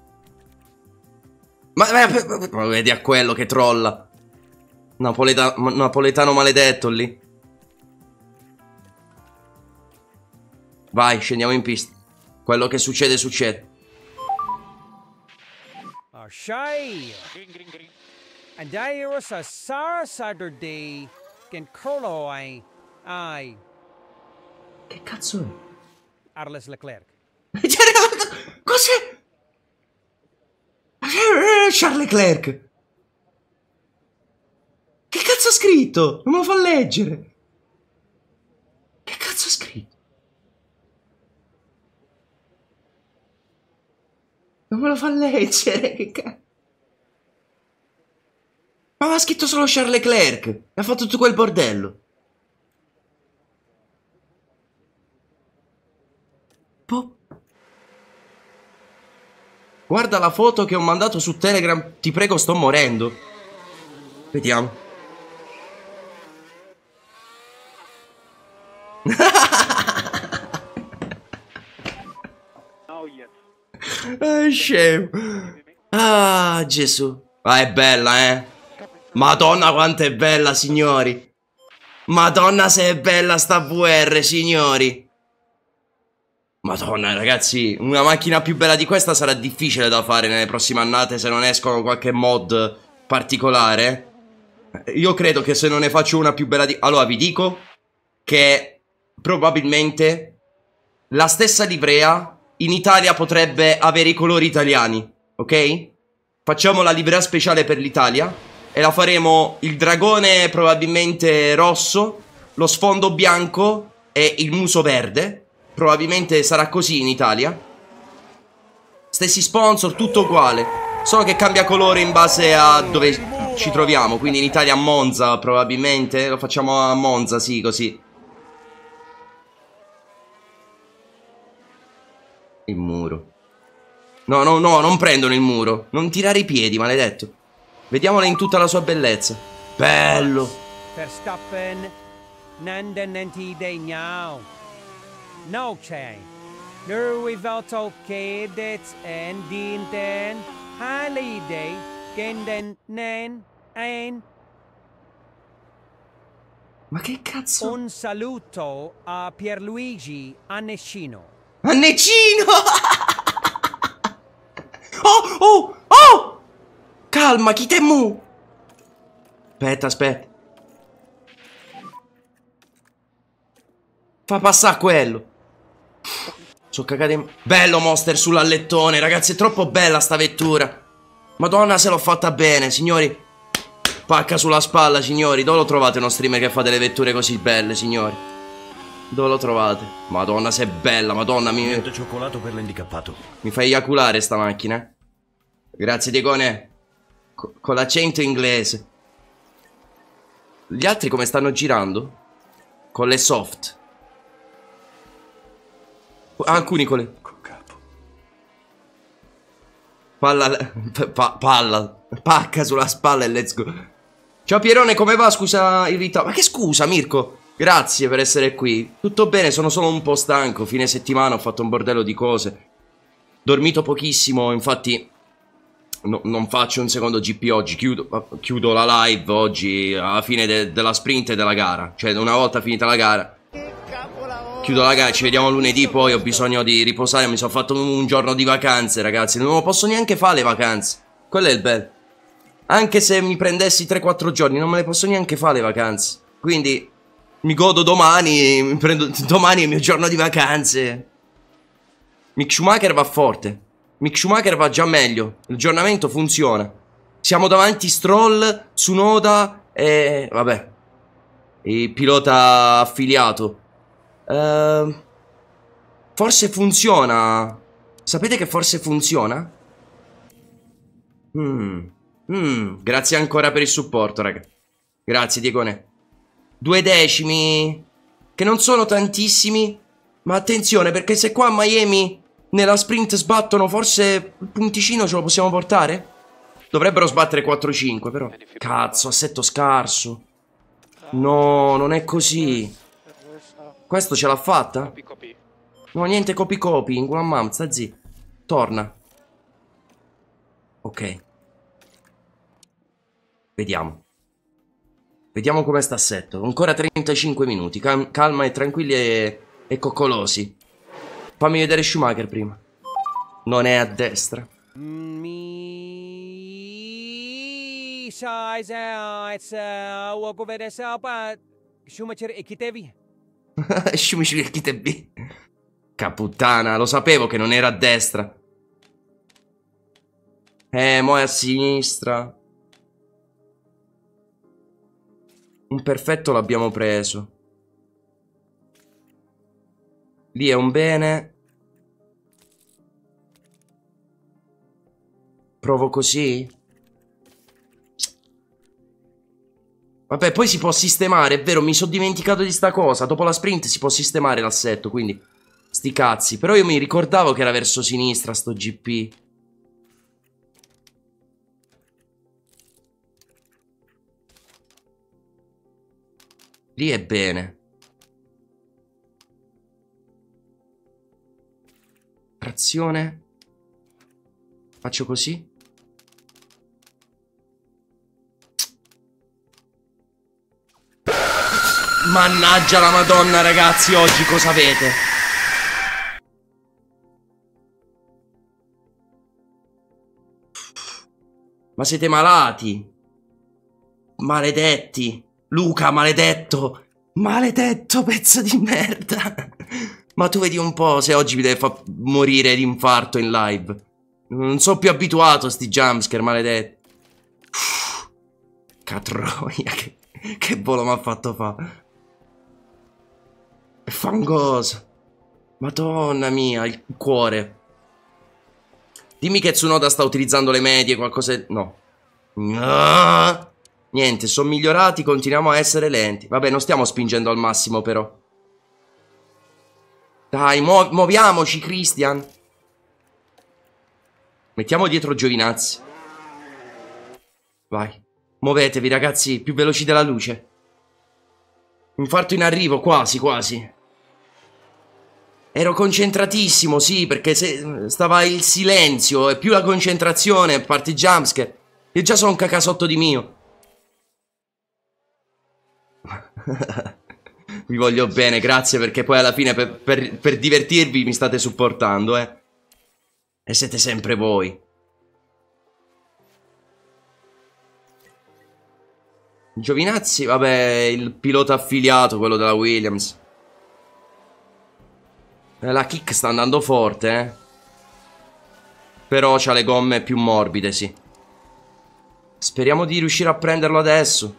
Ma vedi a quello che trolla. Napoletano maledetto lì. Vai, scendiamo in pista. Quello che succede, succede. Shai. And I was a Saturday. Can Curlo ai. Che cazzo è? Arles Leclerc. Cos'è? Charles Leclerc. Che cazzo ha scritto? Non me lo fa leggere. Che cazzo ha scritto? Non me lo fa leggere. Che cazzo? Ma ha scritto solo Charles Leclerc. E ha fatto tutto quel bordello. Guarda la foto che ho mandato su Telegram. Ti prego, sto morendo. Vediamo. Scemo. Ah, Gesù. Ah, è bella, eh. Madonna quanto è bella, signori. Madonna se è bella sta VR, signori. Madonna, ragazzi, una macchina più bella di questa sarà difficile da fare nelle prossime annate se non escono qualche mod particolare. Io credo che se non ne faccio una più bella di... Allora, vi dico che probabilmente la stessa livrea in Italia potrebbe avere i colori italiani, ok? Facciamo la livrea speciale per l'Italia e la faremo il dragone probabilmente rosso, lo sfondo bianco e il muso verde. Probabilmente sarà così in Italia. Stessi sponsor, tutto uguale. Solo che cambia colore in base a dove ci troviamo. Quindi in Italia a Monza probabilmente. Lo facciamo a Monza, sì, così. Il muro. No, no, no, non prendono il muro. Non tirare i piedi, maledetto. Vediamola in tutta la sua bellezza. Bello. Verstappen. Nandananti de now. No chain. There without okay that's and dinten. Holiday. Genden nen. Ein. Ma che cazzo? Un saluto a Pierluigi Annescino. Annecino! Oh, oh, oh! Calma, chi te mu? Aspetta, aspetta. Fa passare quello. Sono cagato in... Bello Monster sull'allettone, ragazzi, è troppo bella sta vettura. Madonna se l'ho fatta bene, signori. Pacca sulla spalla, signori. Dove lo trovate uno streamer che fa delle vetture così belle, signori? Dove lo trovate? Madonna se è bella, madonna mi... cioccolato per l'handicappato. Mi fai eiaculare sta macchina. Grazie Diegone. Con l'accento inglese. Gli altri come stanno girando? Con le soft. Alcuni con le... Palla. Pacca sulla spalla e let's go. Ciao Pierone, come va? Scusa il ritardo. Ma che scusa Mirko? Grazie per essere qui. Tutto bene, sono solo un po' stanco. Fine settimana ho fatto un bordello di cose. Dormito pochissimo, infatti non faccio un secondo GP oggi. Chiudo la live oggi alla fine della sprint e della gara. Cioè una volta finita la gara chiudo la gara, ci vediamo lunedì. Poi ho bisogno di riposare. Mi sono fatto un giorno di vacanze, ragazzi. Non lo posso neanche fare le vacanze. Quello è il bello. Anche se mi prendessi 3-4 giorni non me le posso neanche fare le vacanze. Quindi mi godo domani. Mi prendo domani il mio giorno di vacanze. Mick Schumacher va forte. Mick Schumacher va già meglio. L'aggiornamento funziona. Siamo davanti Stroll, Tsunoda e... vabbè, il pilota affiliato. Forse funziona. Sapete che forse funziona? Grazie ancora per il supporto, raga. Grazie Diegone. 2 decimi, che non sono tantissimi. Ma attenzione, perché se qua a Miami nella sprint sbattono, forse il punticino ce lo possiamo portare? Dovrebbero sbattere 4-5, però. Cazzo, assetto scarso. No, non è così. Questo ce l'ha fatta? No, niente copy. In mam, sta zitto. Torna. Ok. Vediamo. Vediamo come sta assetto. Ancora 35 minuti. Calma e tranquilli e coccolosi. Fammi vedere Schumacher prima. Non è a destra. Mi size walk over the sapa. Schumacher e Kitevi. Schumacher e Kitevi. Caputtana, lo sapevo che non era a destra. Mo è a sinistra. Un perfetto l'abbiamo preso. Lì è un bene. Provo così. Vabbè, poi si può sistemare, è vero, mi sono dimenticato di sta cosa. Dopo la sprint si può sistemare l'assetto, quindi sti cazzi. Però io mi ricordavo che era verso sinistra sto GP. Lì è bene. Trazione. Faccio così. Mannaggia la Madonna, ragazzi, oggi cosa avete? Ma siete malati? Maledetti. Luca, maledetto. Maledetto pezzo di merda. Ma tu vedi un po' se oggi mi deve far morire di infarto in live. Non sono più abituato a sti jumpscare, maledetto. Catroia, che volo mi ha fatto fa'. È fangoso. Madonna mia, il cuore. Dimmi che Tsunoda sta utilizzando le medie, qualcosa... No. No. Niente, sono migliorati, continuiamo a essere lenti. Vabbè, non stiamo spingendo al massimo però. Dai, muoviamoci, Christian. Mettiamo dietro Giovinazzi. Vai. Muovetevi, ragazzi, più veloci della luce. Infarto in arrivo, quasi, quasi. Ero concentratissimo, sì, perché stava il silenzio e più la concentrazione, parte il jumpscare. Io già sono un cacasotto di mio. Vi voglio bene, grazie, perché poi alla fine per divertirvi mi state supportando, eh. E siete sempre voi. Giovinazzi, vabbè, il pilota affiliato, quello della Williams. La kick sta andando forte, eh. Però c'ha le gomme più morbide, sì. Speriamo di riuscire a prenderlo adesso.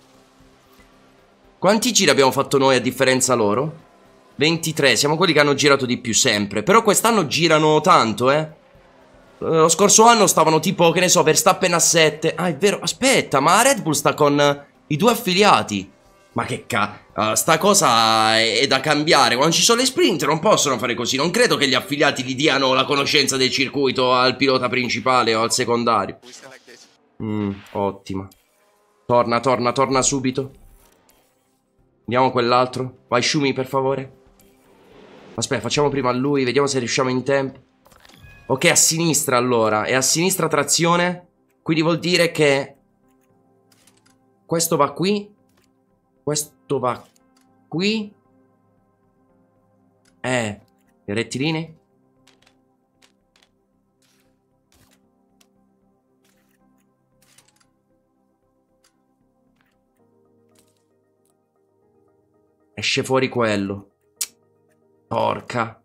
Quanti giri abbiamo fatto noi a differenza loro? 23, siamo quelli che hanno girato di più sempre. Però quest'anno girano tanto, eh. Lo scorso anno stavano tipo, che ne so, Verstappen a 7. Ah, è vero, aspetta, ma Red Bull sta con i due affiliati. Ma che sta cosa è da cambiare. Quando ci sono le sprint non possono fare così. Non credo che gli affiliati gli diano la conoscenza del circuito al pilota principale o al secondario. Ottima. Torna subito. Andiamo a quell'altro. Vai Shumi, per favore. Aspetta, facciamo prima a lui. Vediamo se riusciamo in tempo. Ok, a sinistra allora. E a sinistra trazione. Quindi vuol dire che questo va qui. Questo va qui. I rettilini. Esce fuori quello. Porca.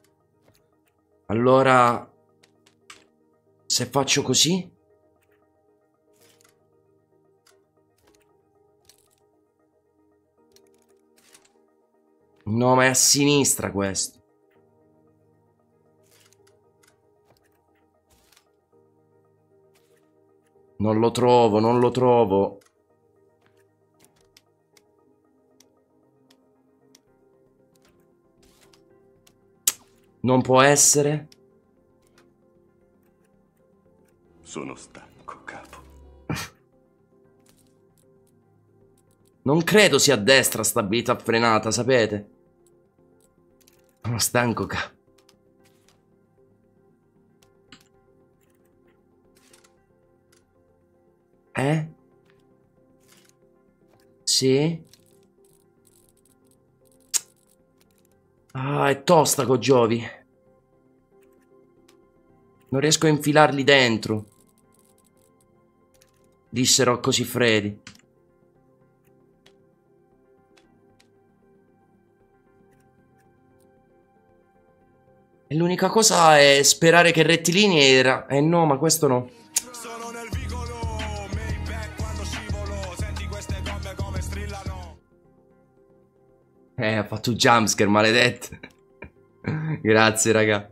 Allora, se faccio così. No, ma è a sinistra questo. Non lo trovo. Non può essere. Sono stanco, Non credo sia a destra stabilità frenata, sapete? Sono stanco, Sì? Ah, è tosta con Giovi. Non riesco a infilarli dentro. Dissero così freddi. E l'unica cosa è sperare che il rettilineo era... no, ma questo no. Ha fatto un jumpscare, maledetto. Grazie, raga.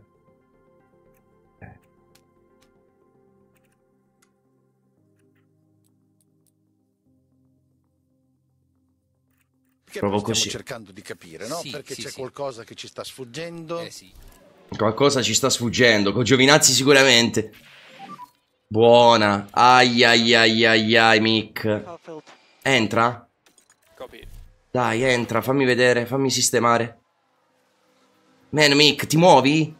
Che Provo stiamo così. cercando di capire, no? Sì, Perché sì, c'è sì. qualcosa che ci sta sfuggendo. Sì. Qualcosa ci sta sfuggendo. Con Giovinazzi sicuramente. Buona. Ai ai ai ai ai, Mick. Entra? Copy. Dai, entra, fammi vedere, fammi sistemare. Man, Mick, ti muovi?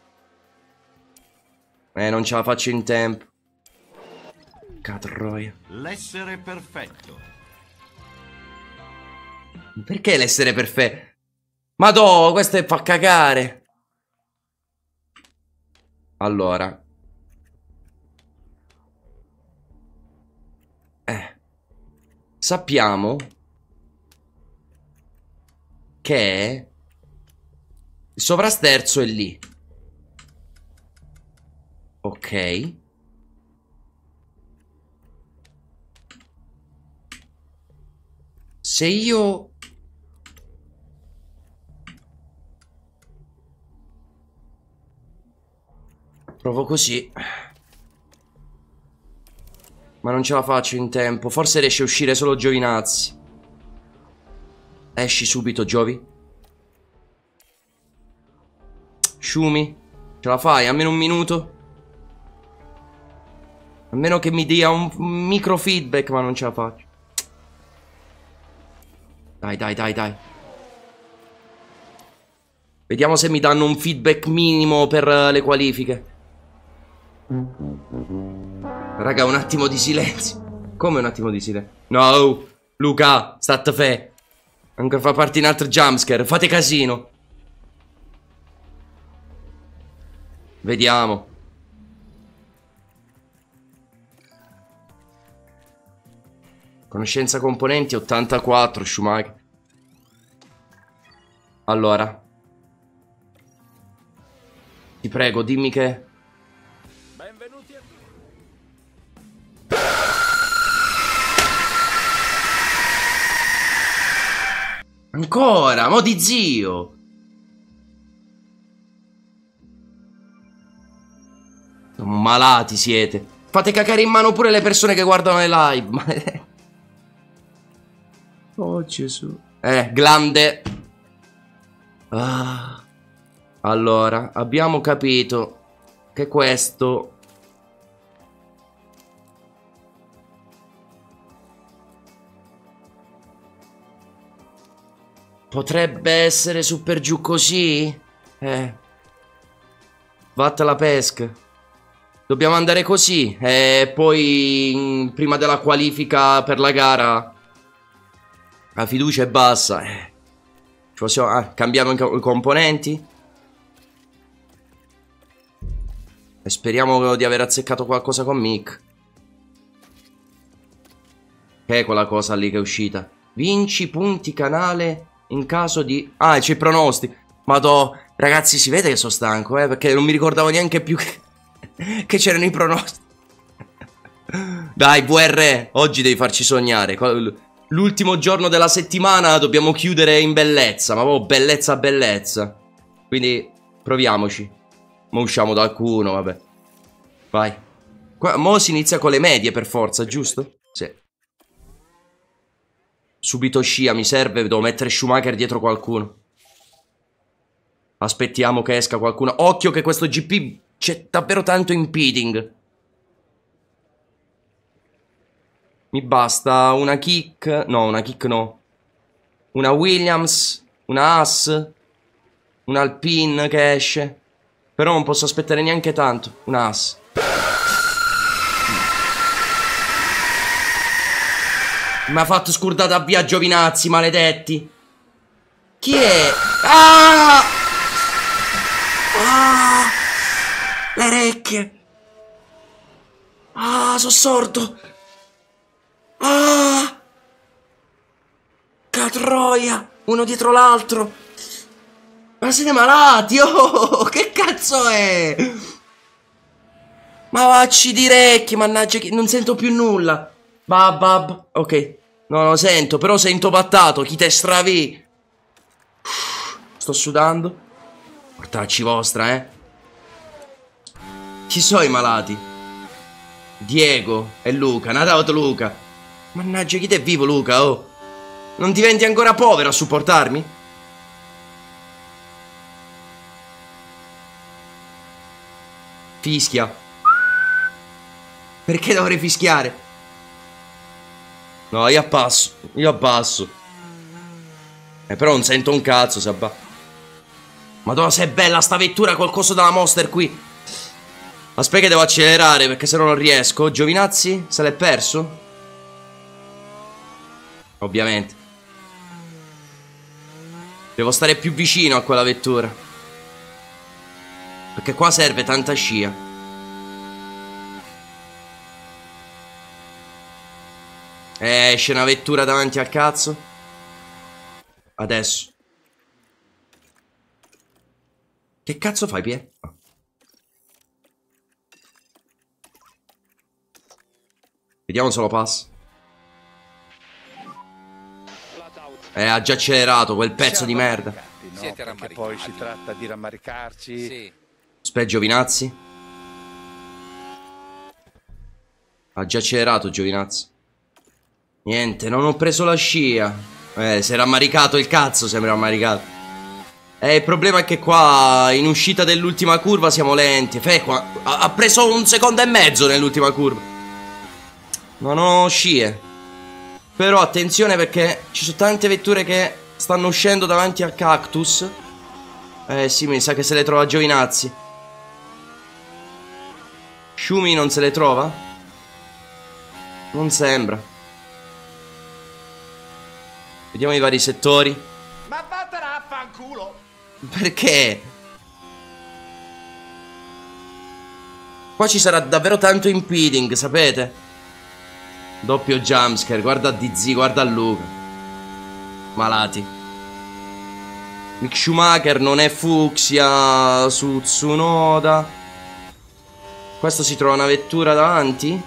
Non ce la faccio in tempo. Catroia. L'essere perfetto. Perché l'essere perfetto? Madò, questo è fa cagare. Allora. Sappiamo che il sovrasterzo è lì. Ok. Se io... provo così. Ma non ce la faccio in tempo. Forse riesce a uscire solo Giovinazzi. Esci subito, Giovi. Shumi, ce la fai? Almeno un minuto? A meno che mi dia un micro feedback, ma non ce la faccio. Dai, dai, dai, dai. Vediamo se mi danno un feedback minimo per le qualifiche. Raga, un attimo di silenzio. Come un attimo di silenzio? No, Luca, state fe. Ancora fa parte un altro jumpscare. Fate casino. Vediamo. Conoscenza componenti 84, Schumacher. Allora. Ti prego, dimmi che... Benvenuti a Ancora, mo di zio. Malati siete. Fate cacare in mano pure le persone che guardano le live. Oh Gesù. Glande. Allora, abbiamo capito che questo potrebbe essere su per giù così? Vatta la pesca. Dobbiamo andare così. E poi prima della qualifica per la gara la fiducia è bassa. Cambiamo i componenti. E speriamo di aver azzeccato qualcosa con Mick. Che è quella cosa lì che è uscita? Vinci punti canale in caso di... Ah, c'è i pronosti. Madò, ragazzi, si vede che sono stanco, perché non mi ricordavo neanche più che c'erano i pronosti. Dai, VR, oggi devi farci sognare. L'ultimo giorno della settimana dobbiamo chiudere in bellezza. Ma bellezza bellezza. Quindi proviamoci. Mo usciamo da alcuno, vabbè. Vai. Mo si inizia con le medie per forza, giusto? Sì. Subito scia mi serve. Devo mettere Schumacher dietro qualcuno. Aspettiamo che esca qualcuno. Occhio che questo GP c'è davvero tanto impeding. Mi basta una kick. No, una kick no. Una Williams, una Haas, un Alpine che esce. Però non posso aspettare neanche tanto. Una Haas. Mi ha fatto scordata via Giovinazzi, maledetti. Chi è? Ah! Ah! Le orecchie. Ah, sono sordo. Ah! Catroia! Uno dietro l'altro! Ma siete malati? Oh! Che cazzo è? Ma vacci di orecchie, mannaggia che non sento più nulla. Bab. Ok. No, lo sento, però sento pattato. Chi te stravi? Sto sudando. Portacci vostra, eh. Chi sono i malati? Diego e Luca. Nadato Luca. Mannaggia chi te è vivo, Luca, oh. Non diventi ancora povero a supportarmi? Fischia. Perché dovrei fischiare? No, io abbasso. Io abbasso. Però non sento un cazzo, sabba. Madonna, se è bella sta vettura col coso della Monster qui. Aspetta che devo accelerare perché se no non riesco. Giovinazzi? Se l'è perso? Ovviamente. Devo stare più vicino a quella vettura. Perché qua serve tanta scia. Esce una vettura davanti al cazzo. Adesso. Che cazzo fai, Pie? Vediamo se lo passa. Ha già accelerato quel pezzo di merda. No? Siete rammaricati. Poi si tratta di rammaricarci. Sì. Aspetta, Giovinazzi. Ha già accelerato Giovinazzi. Niente, non ho preso la scia. Si è rammaricato il cazzo, sembra rammaricato. Il problema è che qua in uscita dell'ultima curva siamo lenti. Ha preso 1,5 secondi nell'ultima curva. Non ho scie. Però attenzione perché ci sono tante vetture che stanno uscendo davanti al cactus. Sì, mi sa che se le trova Giovinazzi. Schumi non se le trova? Non sembra. Vediamo i vari settori. Ma vattene a fanculo! Perché? Qua ci sarà davvero tanto impeding, sapete? Doppio jumpscare, guarda a DZ, guarda a Luca. Malati. Mick Schumacher non è fucsia su Tsunoda. Questo si trova una vettura davanti.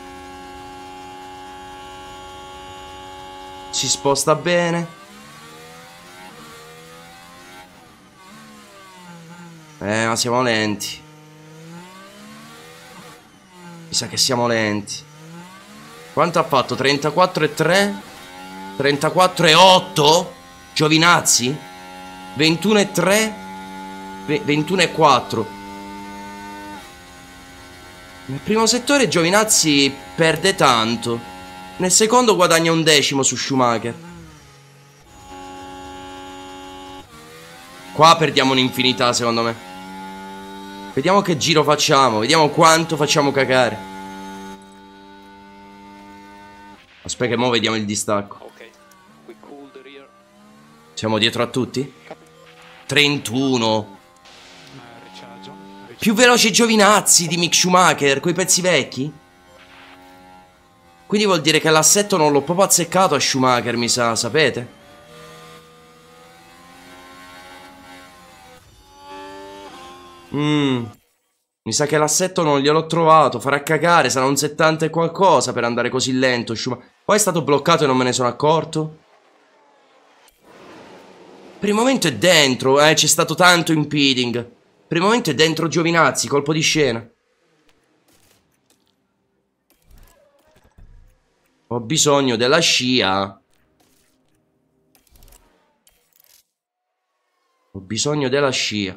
Si sposta bene. Ma siamo lenti. Mi sa che siamo lenti. Quanto ha fatto? 34,3? 34,8? Giovinazzi? 21,3? 21,4. Nel primo settore Giovinazzi perde tanto. Nel secondo guadagna 1/10 su Schumacher. Qua perdiamo un'infinità secondo me. Vediamo che giro facciamo. Vediamo quanto facciamo cagare. Aspetta che mo vediamo il distacco. Siamo dietro a tutti? 31. Più veloce Giovinazzi di Mick Schumacher, quei pezzi vecchi? Quindi vuol dire che l'assetto non l'ho proprio azzeccato a Schumacher, mi sa, sapete? Mi sa che l'assetto non gliel'ho trovato, farà cagare, sarà un 70 e qualcosa per andare così lento Schumacher. Poi è stato bloccato e non me ne sono accorto. Per il momento è dentro, c'è stato tanto impeding. Per il momento è dentro Giovinazzi, colpo di scena. Ho bisogno della scia. Ho bisogno della scia.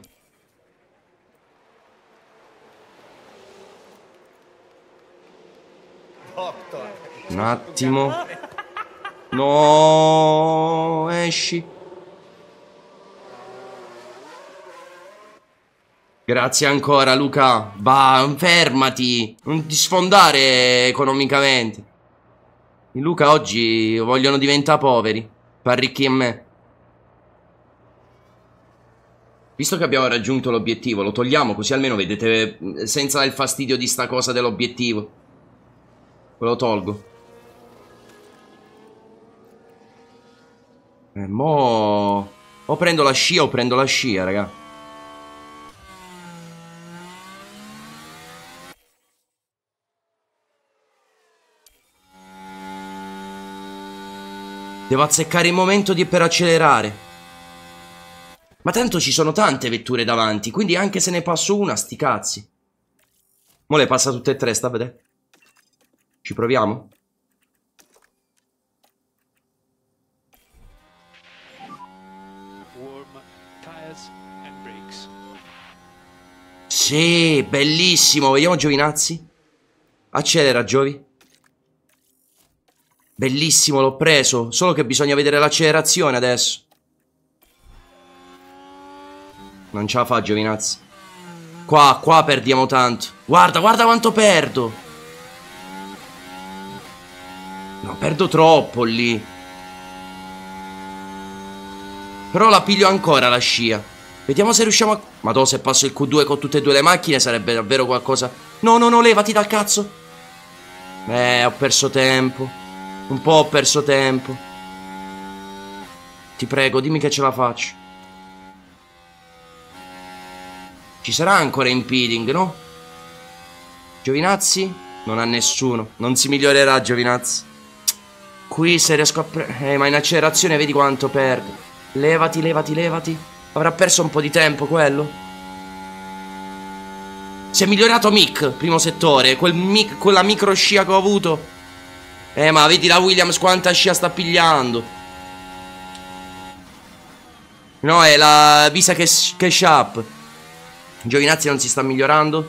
Un attimo. No, esci. Grazie ancora, Luca. Va, fermati. Non ti sfondare economicamente. I Luca oggi vogliono diventare poveri. Per arricchire me. Visto che abbiamo raggiunto l'obiettivo, lo togliamo così almeno vedete senza il fastidio di sta cosa dell'obiettivo. Ve lo tolgo. Mo... O prendo la scia o prendo la scia, raga. Devo azzeccare il momento per accelerare. Ma tanto ci sono tante vetture davanti, quindi anche se ne passo una, sti cazzi. Mo le passa tutte e tre, sta a vedere. Ci proviamo? Sì, bellissimo. Vediamo Giovinazzi. Accelera, Giovi. Bellissimo, l'ho preso. Solo che bisogna vedere l'accelerazione adesso. Non ce la fa Giovinazzi. Qua perdiamo tanto. Guarda quanto perdo. No, perdo troppo lì. Però la piglio ancora la scia. Vediamo se riusciamo a... Madò, se passo il Q2 con tutte e due le macchine sarebbe davvero qualcosa. No, levati dal cazzo. Ho perso tempo. Un po' ho perso tempo. Ti prego, dimmi che ce la faccio. Ci sarà ancora impeding, no? Giovinazzi? Non ha nessuno. Non si migliorerà Giovinazzi. Qui se riesco a... ma in accelerazione vedi quanto perdo. Levati. Avrà perso un po' di tempo quello. Si è migliorato Mick, primo settore. Quella micro scia che ho avuto. Ma vedi la Williams quanta scia sta pigliando. No, è la Visa Cash Up. Giovinazzi non si sta migliorando.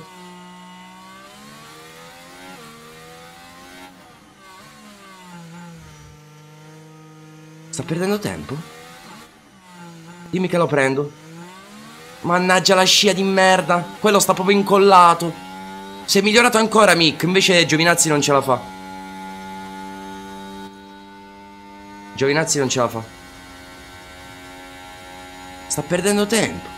Sta perdendo tempo? Dimmi che lo prendo. Mannaggia la scia di merda. Quello sta proprio incollato. Si è migliorato ancora Mick. Invece Giovinazzi non ce la fa. Giovinazzi non ce la fa. Sta perdendo tempo.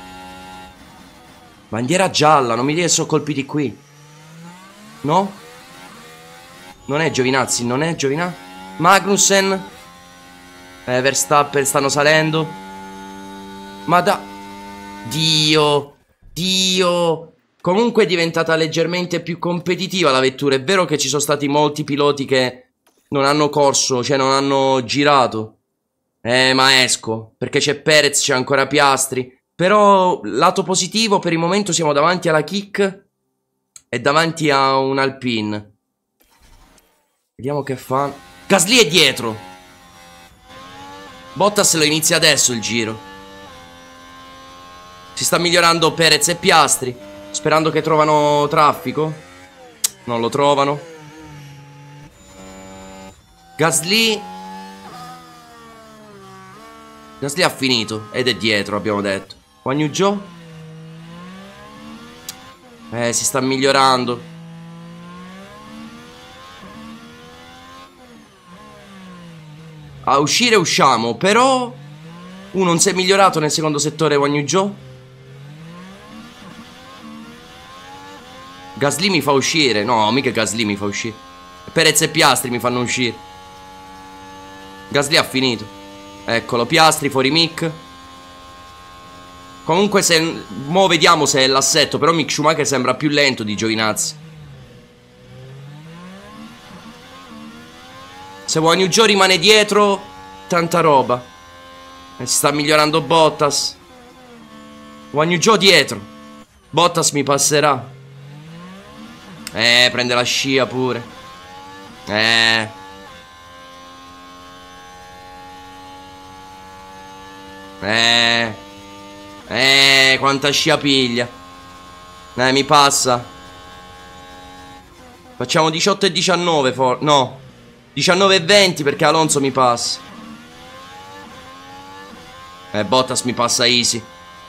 Bandiera gialla. Non mi dire che sono colpiti qui. No? Non è Giovinazzi. Non è Giovinazzi. Magnussen. Verstappen stanno salendo. Ma Dio. Comunque è diventata leggermente più competitiva la vettura. È vero che ci sono stati molti piloti che non hanno corso, cioè non hanno girato. Ma esco, perché c'è Perez, c'è ancora Piastri. Però lato positivo, per il momento siamo davanti alla Kick e davanti a un Alpine. Vediamo che fa. Gasly è dietro. Bottas lo inizia adesso il giro. Si sta migliorando Perez e Piastri, sperando che trovano traffico. Non lo trovano. Gasly ha finito ed è dietro, abbiamo detto. Guan Yu Zhou. Si sta migliorando. A uscire usciamo, però non si è migliorato nel secondo settore Guan Yu Zhou. Gasly mi fa uscire. No, mica Gasly mi fa uscire. Perez e Piastri mi fanno uscire. Gasly ha finito. Eccolo, Piastri fuori Mick. Comunque se... Mo vediamo se è l'assetto. Però Mick Schumacher sembra più lento di Giovinazzi. Se Guan Yu Zhou rimane dietro, tanta roba. E si sta migliorando Bottas. Guan Yu Zhou dietro. Bottas mi passerà. Prende la scia pure. Quanta scia piglia. Mi passa. Facciamo 18 e 19 no, 19 e 20 perché Alonso mi passa. Bottas mi passa easy.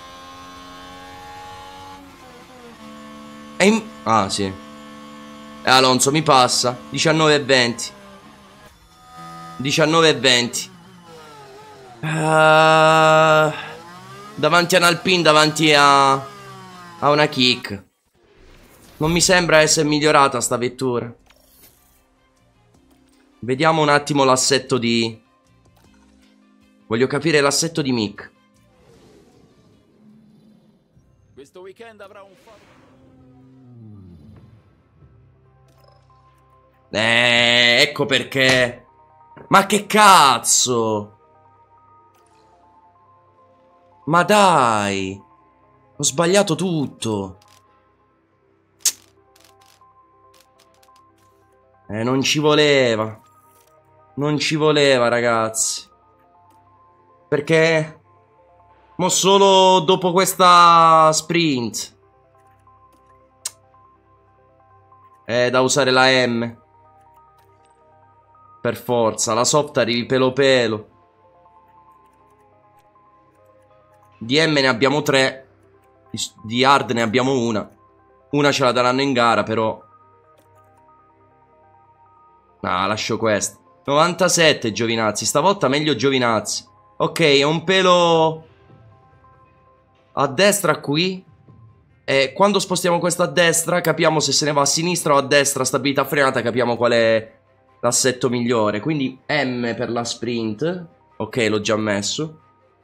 Ah, sì. Alonso mi passa. 19,20. 19,20. Davanti a un Alpine, davanti a una Kick. Non mi sembra essere migliorata sta vettura. Vediamo un attimo l'assetto di... Voglio capire l'assetto di Mick. Questo weekend avrà un Ecco perché. Ma che cazzo? Ma dai, ho sbagliato tutto. Non ci voleva. Non ci voleva, ragazzi. Perché? Mo' solo dopo questa sprint. Da usare la M. Per forza, la soft arrivi pelo pelo. Di M ne abbiamo 3. Di hard ne abbiamo una. Una ce la daranno in gara, però. No, lascio questa. 97 Giovinazzi. Stavolta meglio Giovinazzi. Ok, è un pelo a destra qui. E quando spostiamo questo a destra capiamo se se ne va a sinistra o a destra. Stabilità frenata, capiamo qual è l'assetto migliore. Quindi M per la sprint. Ok, l'ho già messo.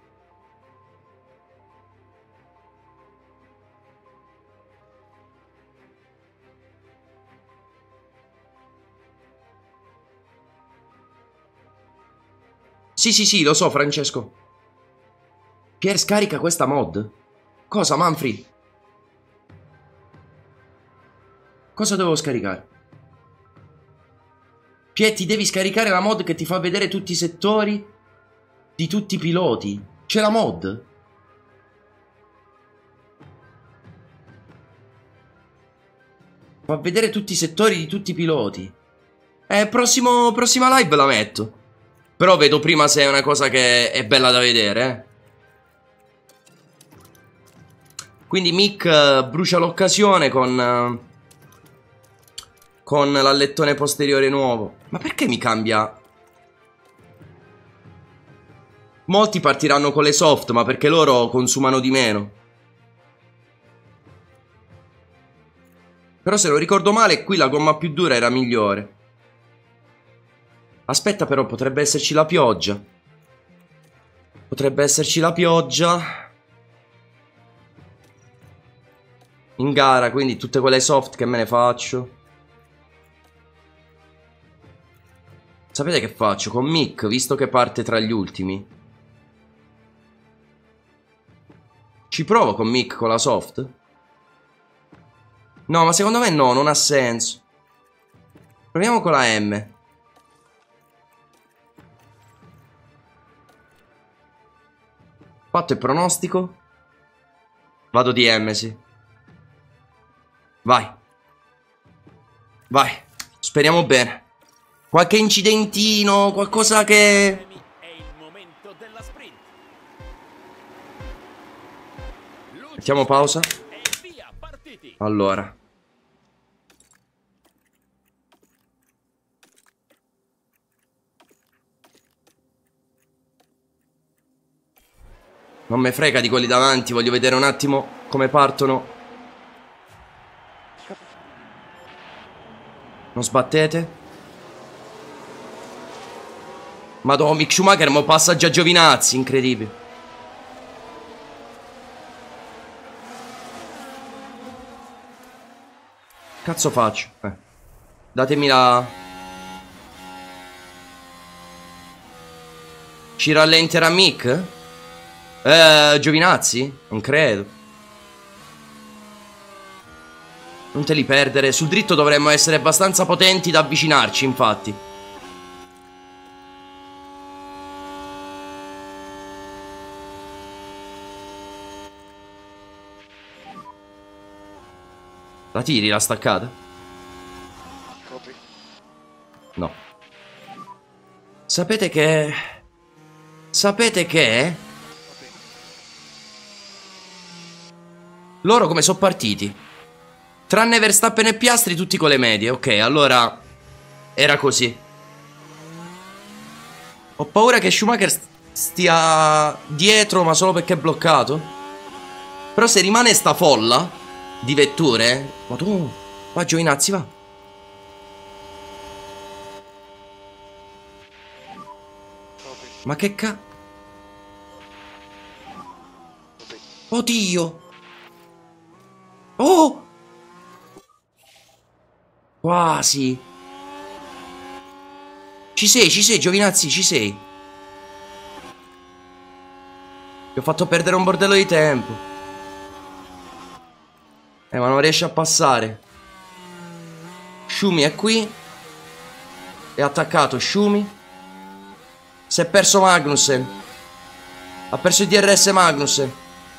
Sì, lo so, Francesco. Pier scarica questa mod? Cosa, Manfred? Cosa devo scaricare? Pier, ti devi scaricare la mod che ti fa vedere tutti i settori di tutti i piloti. C'è la mod? Fa vedere tutti i settori di tutti i piloti. Prossima live la metto. Però vedo prima se è una cosa che è bella da vedere, Quindi Mick brucia l'occasione con l'allettone posteriore nuovo. Ma perché mi cambia? Molti partiranno con le soft, ma perché loro consumano di meno. Però se non ricordo male, qui la gomma più dura era migliore. Aspetta, però, potrebbe esserci la pioggia. Potrebbe esserci la pioggia in gara, quindi tutte quelle soft che me ne faccio. Sapete che faccio? Con Mick, visto che parte tra gli ultimi, ci provo con Mick con la soft? No, ma secondo me no, non ha senso. Proviamo con la M. Fatto il pronostico. Vado di M, sì. Vai. Vai. Speriamo bene. Qualche incidentino, qualcosa che... È il momento della sprint. Mettiamo pausa. E via, partiti. Allora. Non me frega di quelli davanti, voglio vedere un attimo come partono. Non sbattete. Madonna, Mick Schumacher mo passa già Giovinazzi, incredibile. Cazzo faccio? Datemi la... Ci rallenterà Mick? Giovinazzi? Non credo. Non te li perdere. Sul dritto dovremmo essere abbastanza potenti da avvicinarci, infatti. La tiri la staccata? No. Sapete che... Loro come sono partiti? Tranne Verstappen e Piastri, tutti con le medie. Ok, allora era così. Ho paura che Schumacher stia dietro, ma solo perché è bloccato. Però se rimane sta folla di vetture... Ma tu... Va Giovinazzi, va. Ma che ca... Oddio. Oh! Quasi. Ci sei, Giovinazzi, ci sei. Ti ho fatto perdere un bordello di tempo. Ma non riesce a passare. Schumi è qui. È attaccato Schumi. Si è perso Magnussen. Ha perso il DRS Magnussen.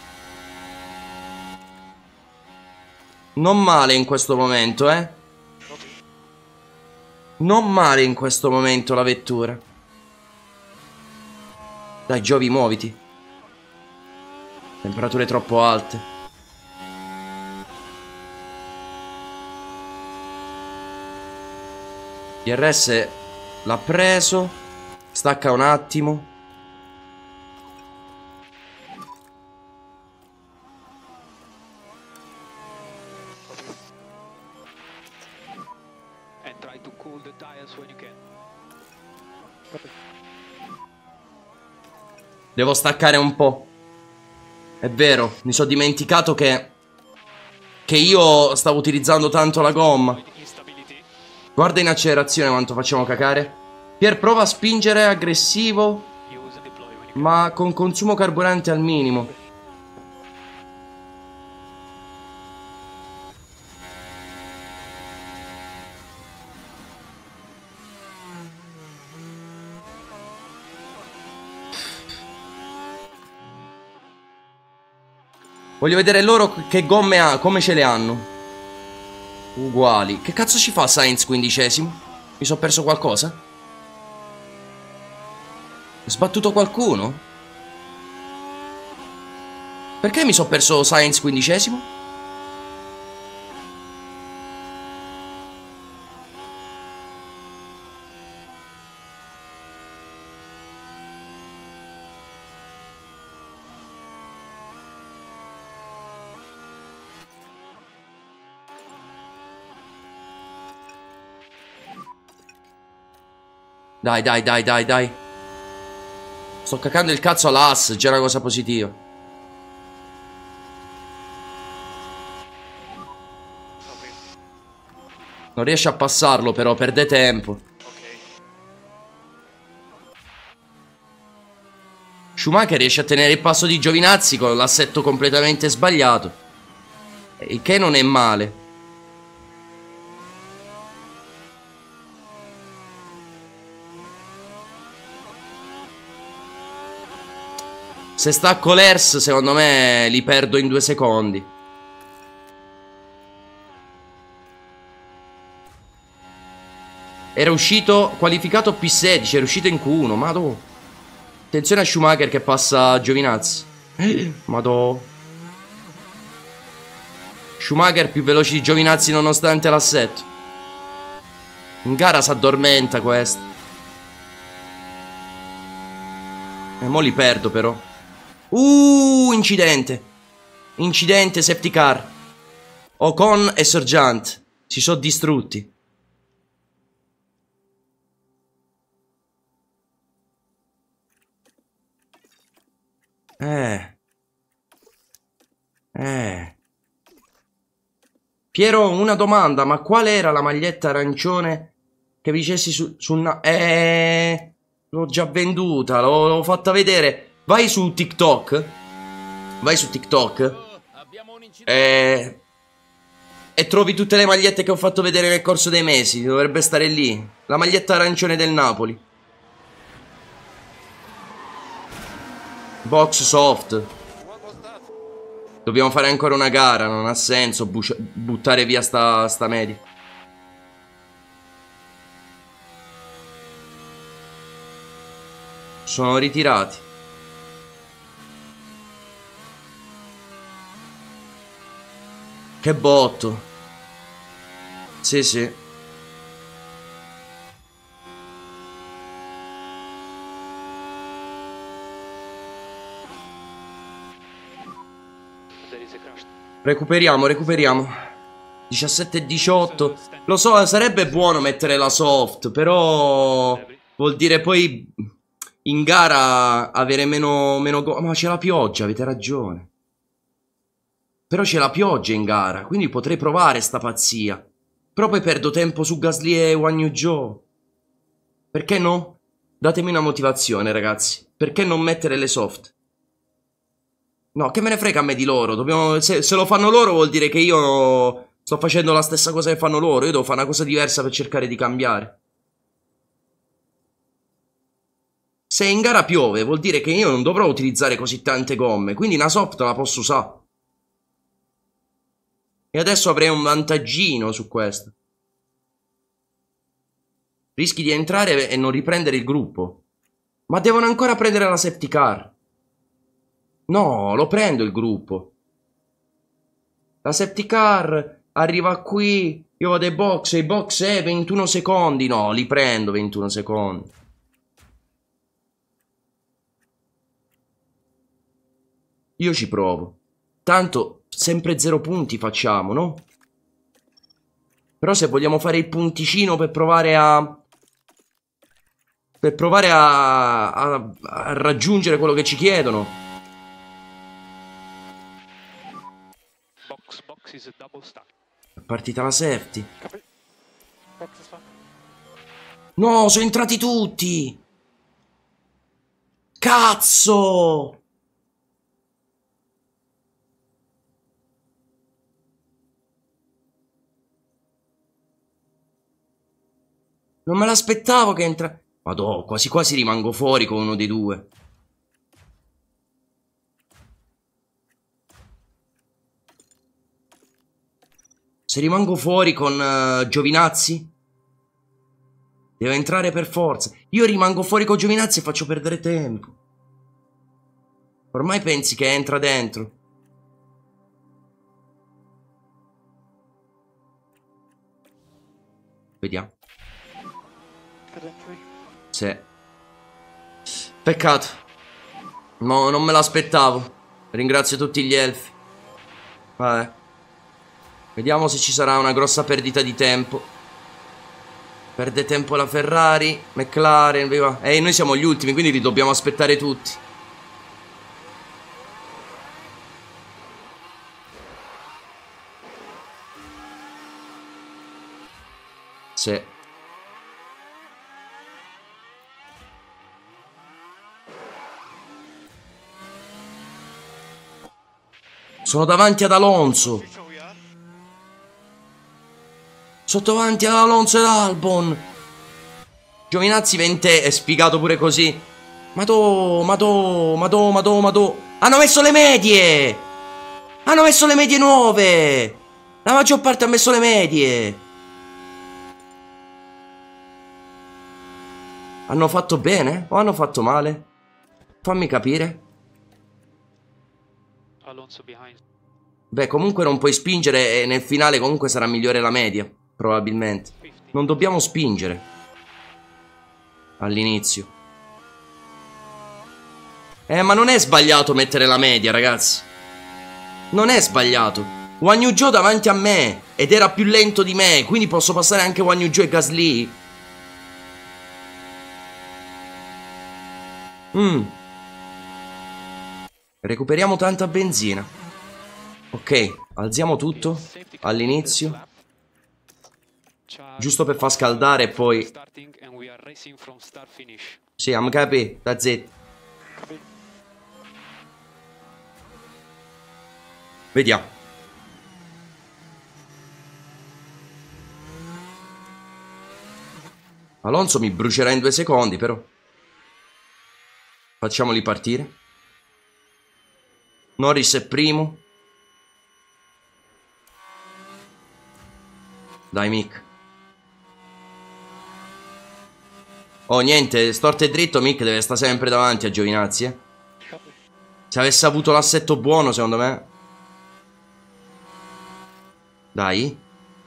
Non male in questo momento, Non male in questo momento la vettura. Dai, Giovi, muoviti. Temperature troppo alte. DRS l'ha preso. Stacca un attimo. Devo staccare un po'. È vero, mi sono dimenticato che io stavo utilizzando tanto la gomma. Guarda in accelerazione quanto facciamo cacare. Pier prova a spingere aggressivo, ma con consumo carburante al minimo. Voglio vedere loro che gomme ha, come ce le hanno. Uguali. Che cazzo ci fa Sainz 15esimo? Mi sono perso qualcosa? Ho sbattuto qualcuno? Perché mi sono perso Sainz 15esimo? Dai. Sto cacando il cazzo all'ass, già una cosa positiva. Non riesce a passarlo però, perde tempo. Schumacher riesce a tenere il passo di Giovinazzi con l'assetto completamente sbagliato. Il che non è male. Se stacco l'ERS, secondo me li perdo in 2 secondi. Era uscito qualificato P16, era uscito in Q1, madò. Attenzione a Schumacher che passa Giovinazzi. Madò. Schumacher più veloce di Giovinazzi nonostante l'assetto. In gara si addormenta questo. E mo li perdo però. Incidente. Incidente, safety car. Ocon e Sargent si sono distrutti. Piero, una domanda, ma qual era la maglietta arancione che vi dicessi sul l'ho già venduta, l'ho fatta vedere. Vai su TikTok. Vai su TikTok. E trovi tutte le magliette che ho fatto vedere nel corso dei mesi. Dovrebbe stare lì. La maglietta arancione del Napoli. Box soft. Dobbiamo fare ancora una gara. Non ha senso buttare via sta media. Sono ritirati. Che botto. Sì, sì. Recuperiamo, recuperiamo. 17 e 18. Lo so, sarebbe buono mettere la soft, però vuol dire poi in gara avere meno ma c'è la pioggia, avete ragione. Però c'è la pioggia in gara, quindi potrei provare sta pazzia. Però poi perdo tempo su Gasly e Guan Yu Zhou. Perché no? Datemi una motivazione, ragazzi. Perché non mettere le soft? No, che me ne frega a me di loro. Dobbiamo, se lo fanno loro vuol dire che io sto facendo la stessa cosa che fanno loro. Io devo fare una cosa diversa per cercare di cambiare. Se in gara piove vuol dire che io non dovrò utilizzare così tante gomme. Quindi una soft la posso usare. E adesso avrei un vantaggino su questo. Rischi di entrare e non riprendere il gruppo. Ma devono ancora prendere la safety car. No, lo prendo il gruppo. La safety car arriva qui. Io vado ai box. E i box è 21 secondi. No, li prendo 21 secondi. Io ci provo. Tanto sempre 0 punti facciamo, no? Però se vogliamo fare il punticino per provare a... a raggiungere quello che ci chiedono. È partita la safety. No, sono entrati tutti. Cazzo! Non me l'aspettavo che entra... Madò, quasi quasi rimango fuori con uno dei due. Se rimango fuori con Giovinazzi, devo entrare per forza. Io rimango fuori con Giovinazzi e faccio perdere tempo. Ormai pensi che entra dentro. Vediamo. Sì. Peccato. No, non me l'aspettavo. Ringrazio tutti gli elfi. Vabbè. Vediamo se ci sarà una grossa perdita di tempo. Perde tempo la Ferrari, McLaren, viva. Noi siamo gli ultimi, quindi li dobbiamo aspettare tutti. Sì. Sono davanti ad Alonso. Sotto davanti ad Alonso ed Albon. Giovinazzi 20 è spiegato pure così. Madò. Hanno messo le medie. Hanno messo le medie nuove. La maggior parte ha messo le medie. Hanno fatto bene o hanno fatto male? Fammi capire. Beh, comunque non puoi spingere e nel finale comunque sarà migliore la media, probabilmente. Non dobbiamo spingere all'inizio. Ma non è sbagliato mettere la media, ragazzi. Non è sbagliato. Guan Yu Zhou davanti a me ed era più lento di me, quindi posso passare anche Guan Yu Zhou e Gasly. Recuperiamo tanta benzina. Ok, alziamo tutto all'inizio, giusto per far scaldare e poi... Sì, I'm happy, that's it. Vediamo. Alonso mi brucerà in 2 secondi, però. Facciamoli partire. Norris è primo. Dai, Mick. Oh, niente, storto e dritto, Mick deve stare sempre davanti a Giovinazzi, eh. Se avesse avuto l'assetto buono, secondo me. Dai.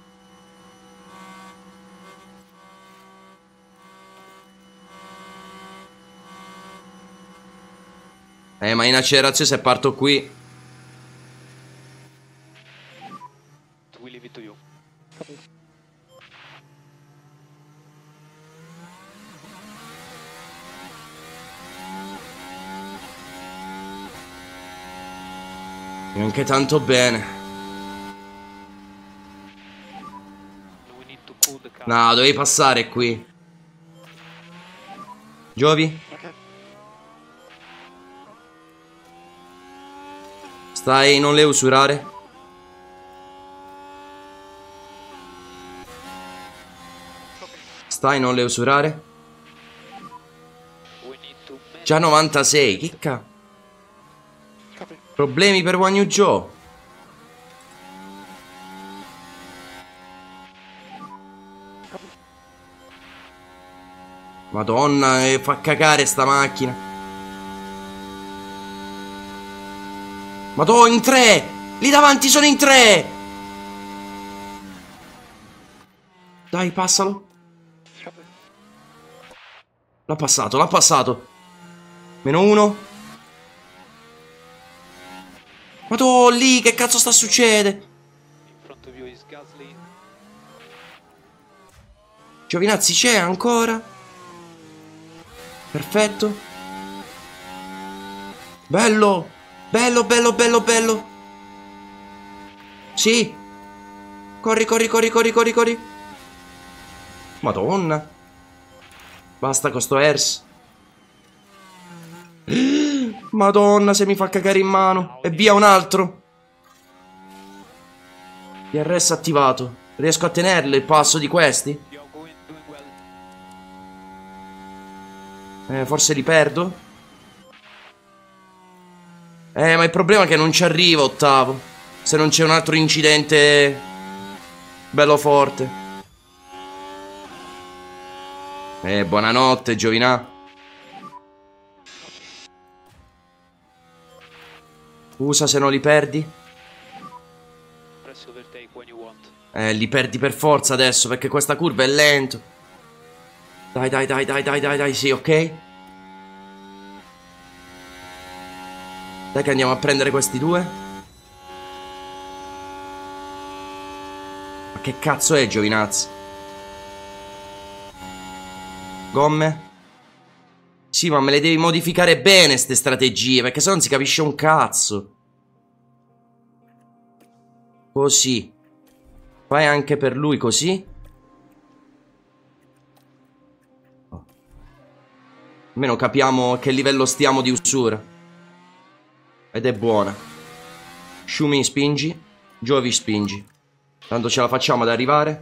Ma in accelerazione se parto qui. We leave it to you. Neanche tanto bene. We need to pull the car. No, dovevi passare qui. Giovi? Stai, non le usurare. Stai, non le usurare. We need to Già 96, che cazzo. Problemi per Guan Yu Zhou. Madonna, fa cagare sta macchina. Madonna, in 3. Lì davanti sono in 3. Dai, passalo. L'ha passato, l'ha passato. -1. Madonna, lì, che cazzo sta succede? in front of you is Gasly. Giovinazzi c'è ancora. Perfetto. Bello. Bello, bello, bello, bello. Sì. Corri, corri, corri, corri, corri, corri. Madonna. Basta con sto Ers. Madonna, se mi fa cagare in mano. E via un altro. DRS attivato. Riesco a tenerlo il passo di questi? You're doing well. Forse li perdo. Ma il problema è che non ci arrivo ottavo. Se non c'è un altro incidente bello forte. Buonanotte, Giovinà. Usa se non li perdi. Press overtake when you want. Li perdi per forza adesso perché questa curva è lento. Dai, dai, dai, dai, dai, dai, dai, sì, ok. Dai che andiamo a prendere questi due. Ma che cazzo è, Giovinazzi? Gomme? Sì, ma me le devi modificare bene ste strategie, perché se no non si capisce un cazzo. Così. Fai anche per lui così. Almeno capiamo a che livello stiamo di usura. Ed è buona. Shumi spingi. Giovi spingi. Tanto ce la facciamo ad arrivare.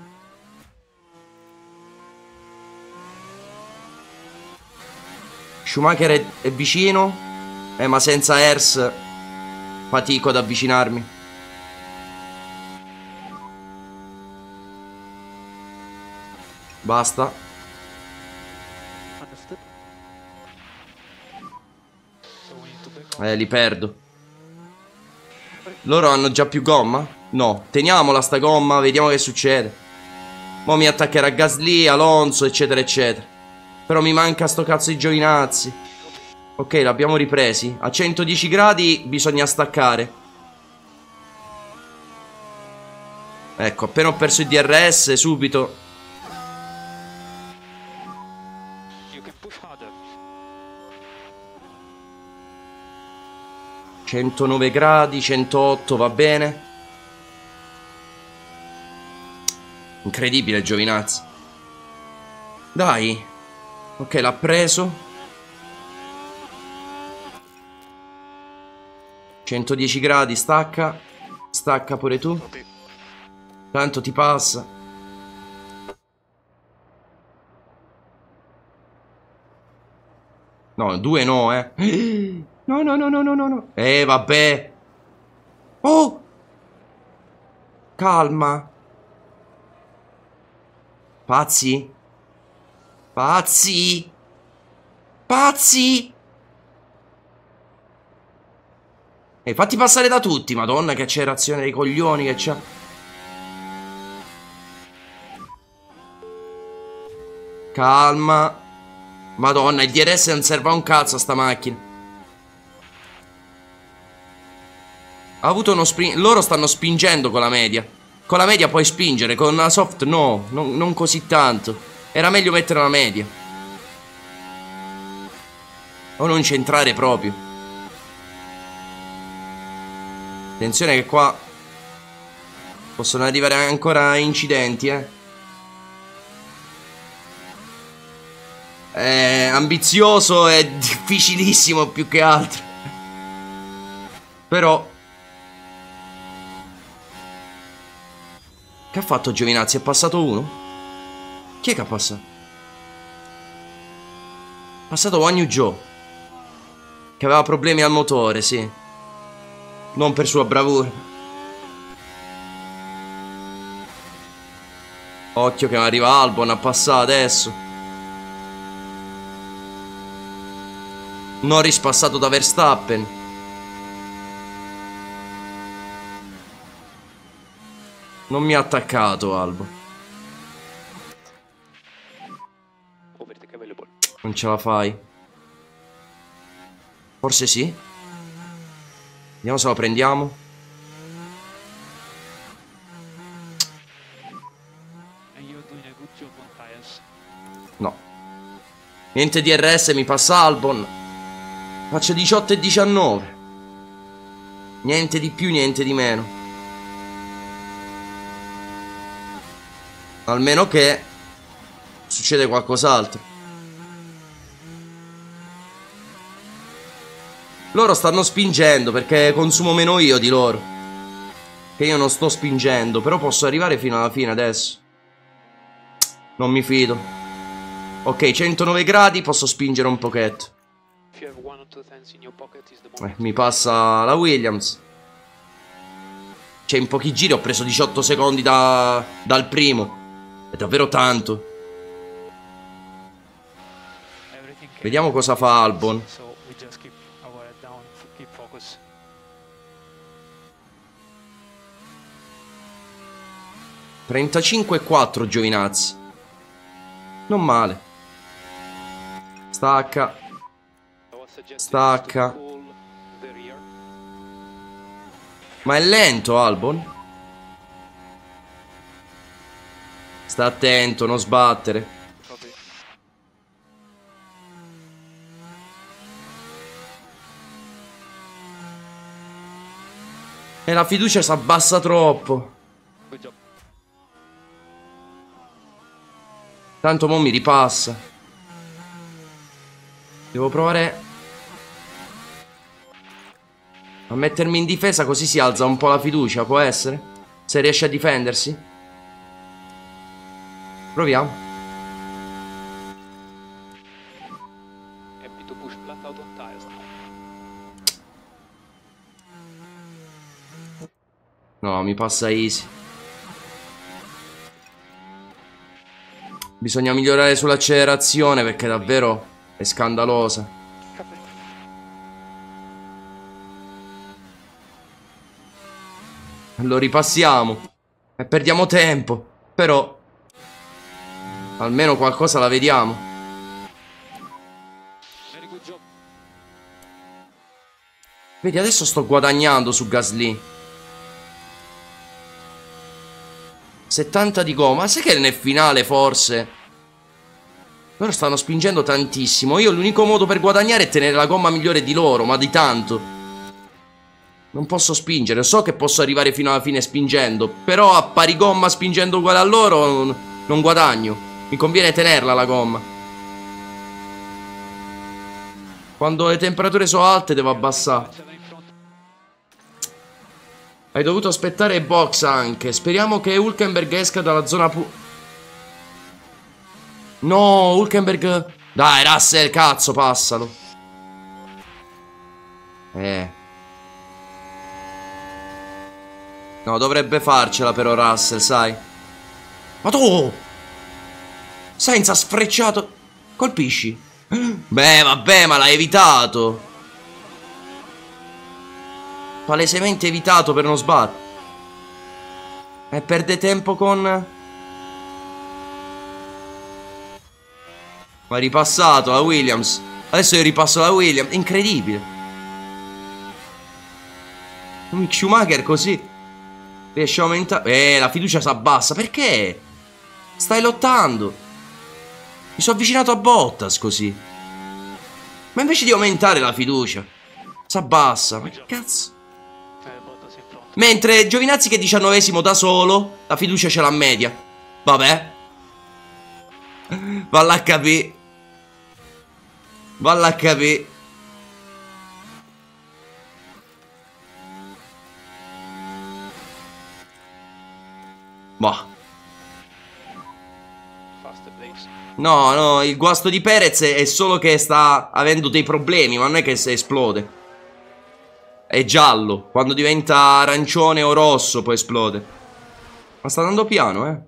Schumacher è vicino. Ma senza Ers fatico ad avvicinarmi. Basta. Li perdo. Loro hanno già più gomma? No, teniamola sta gomma, vediamo che succede. Mo' mi attaccherà Gasly, Alonso, eccetera, eccetera. Però mi manca sto cazzo di Giovinazzi. Ok, l'abbiamo ripresi. A 110 gradi bisogna staccare. Ecco, appena ho perso il DRS, subito. You can push harder. 109 gradi, 108, va bene. Incredibile Giovinazzi. Dai. Ok, l'ha preso. 110 gradi, stacca. Stacca pure tu. Tanto ti passa. No, 2 no, No, no, no, no, no, no, no. Vabbè. Oh! Calma. Pazzi? Pazzi? Pazzi? Fatti passare da tutti, madonna che accelerazione dei coglioni che c'ha. Calma. Madonna, il DRS non serve a un cazzo a sta macchina. Ha avuto uno sprint. Loro stanno spingendo con la media. Con la media puoi spingere, con la soft no, non così tanto. Era meglio mettere la media. O non centrare proprio. Attenzione che qua possono arrivare ancora incidenti, È ambizioso e difficilissimo più che altro. Però che ha fatto Giovinazzi? È passato uno? Chi è che ha passato? È passato Wang Yu, che aveva problemi al motore, sì. Non per sua bravura. Occhio che arriva Albon a passare adesso. Norris passato da Verstappen. Non mi ha attaccato Albon. Non ce la fai. Forse sì. Vediamo se lo prendiamo. No. Niente DRS, mi passa Albon. Faccio 18 e 19. Niente di più, niente di meno. Almeno che succede qualcos'altro. Loro stanno spingendo perché consumo meno io di loro. Che io non sto spingendo. Però posso arrivare fino alla fine adesso. Non mi fido. Ok, 109 gradi, posso spingere un pochetto. Mi passa la Williams. Cioè in pochi giri ho preso 18 secondi dal primo. È davvero tanto. Vediamo cosa fa Albon. 35,4 Giovinazzi. Non male. Stacca. Stacca. Ma è lento Albon. Sta attento, non sbattere. E la fiducia si abbassa troppo. Tanto mo mi ripassa. Devo provare a mettermi in difesa, così si alza un po' la fiducia, può essere? Se riesce a difendersi. Proviamo. No, mi passa easy. Bisogna migliorare sull'accelerazione perché davvero è scandalosa. Lo ripassiamo e perdiamo tempo. Però almeno qualcosa la vediamo. Vedi, adesso sto guadagnando su Gasly. 70 di gomma. Sai che nel finale forse loro stanno spingendo tantissimo. Io l'unico modo per guadagnare è tenere la gomma migliore di loro, ma di tanto. Non posso spingere. So che posso arrivare fino alla fine spingendo, però a pari gomma spingendo uguale a loro non guadagno. Mi conviene tenerla la gomma. Quando le temperature sono alte devo abbassare. Hai dovuto aspettare i box anche. Speriamo che Hülkenberg esca dalla zona No, Hülkenberg. Dai, Russell, cazzo, passalo. No, dovrebbe farcela però Russell, sai. Ma tu Sainz ha sfrecciato. Colpisci. Beh, vabbè, ma l'hai evitato. Palesemente evitato per non sbattere. E perde tempo con... Ma ripassato la Williams. Adesso io ripasso la Williams. Incredibile. Mick Schumacher così riesce a aumentare. La fiducia si abbassa. Perché? Stai lottando. Mi sono avvicinato a Bottas così. Ma invece di aumentare la fiducia si abbassa. Ma che cazzo? Mentre Giovinazzi che è 19esimo da solo, la fiducia ce l'ha media. Vabbè. Valla a capì. Valla a capì. Boh. No, no, il guasto di Perez è solo che sta avendo dei problemi, ma non è che se esplode. È giallo, quando diventa arancione o rosso poi esplode. Ma sta andando piano, eh.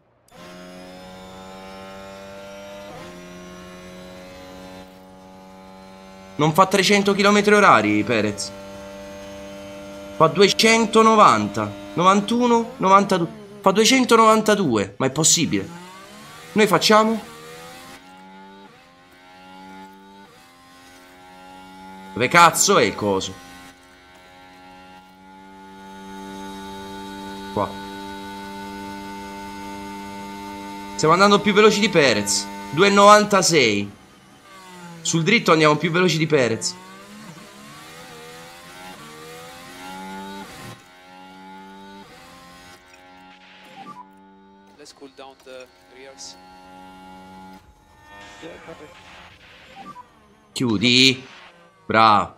Non fa 300 km/h Perez. Fa 290, 91, 92. Fa 292, ma è possibile. Noi facciamo? Dove cazzo è il coso? Qua. Stiamo andando più veloci di Perez. 2,96. Sul dritto andiamo più veloci di Perez. Let's cool down the rears. Chiudi. Bravo.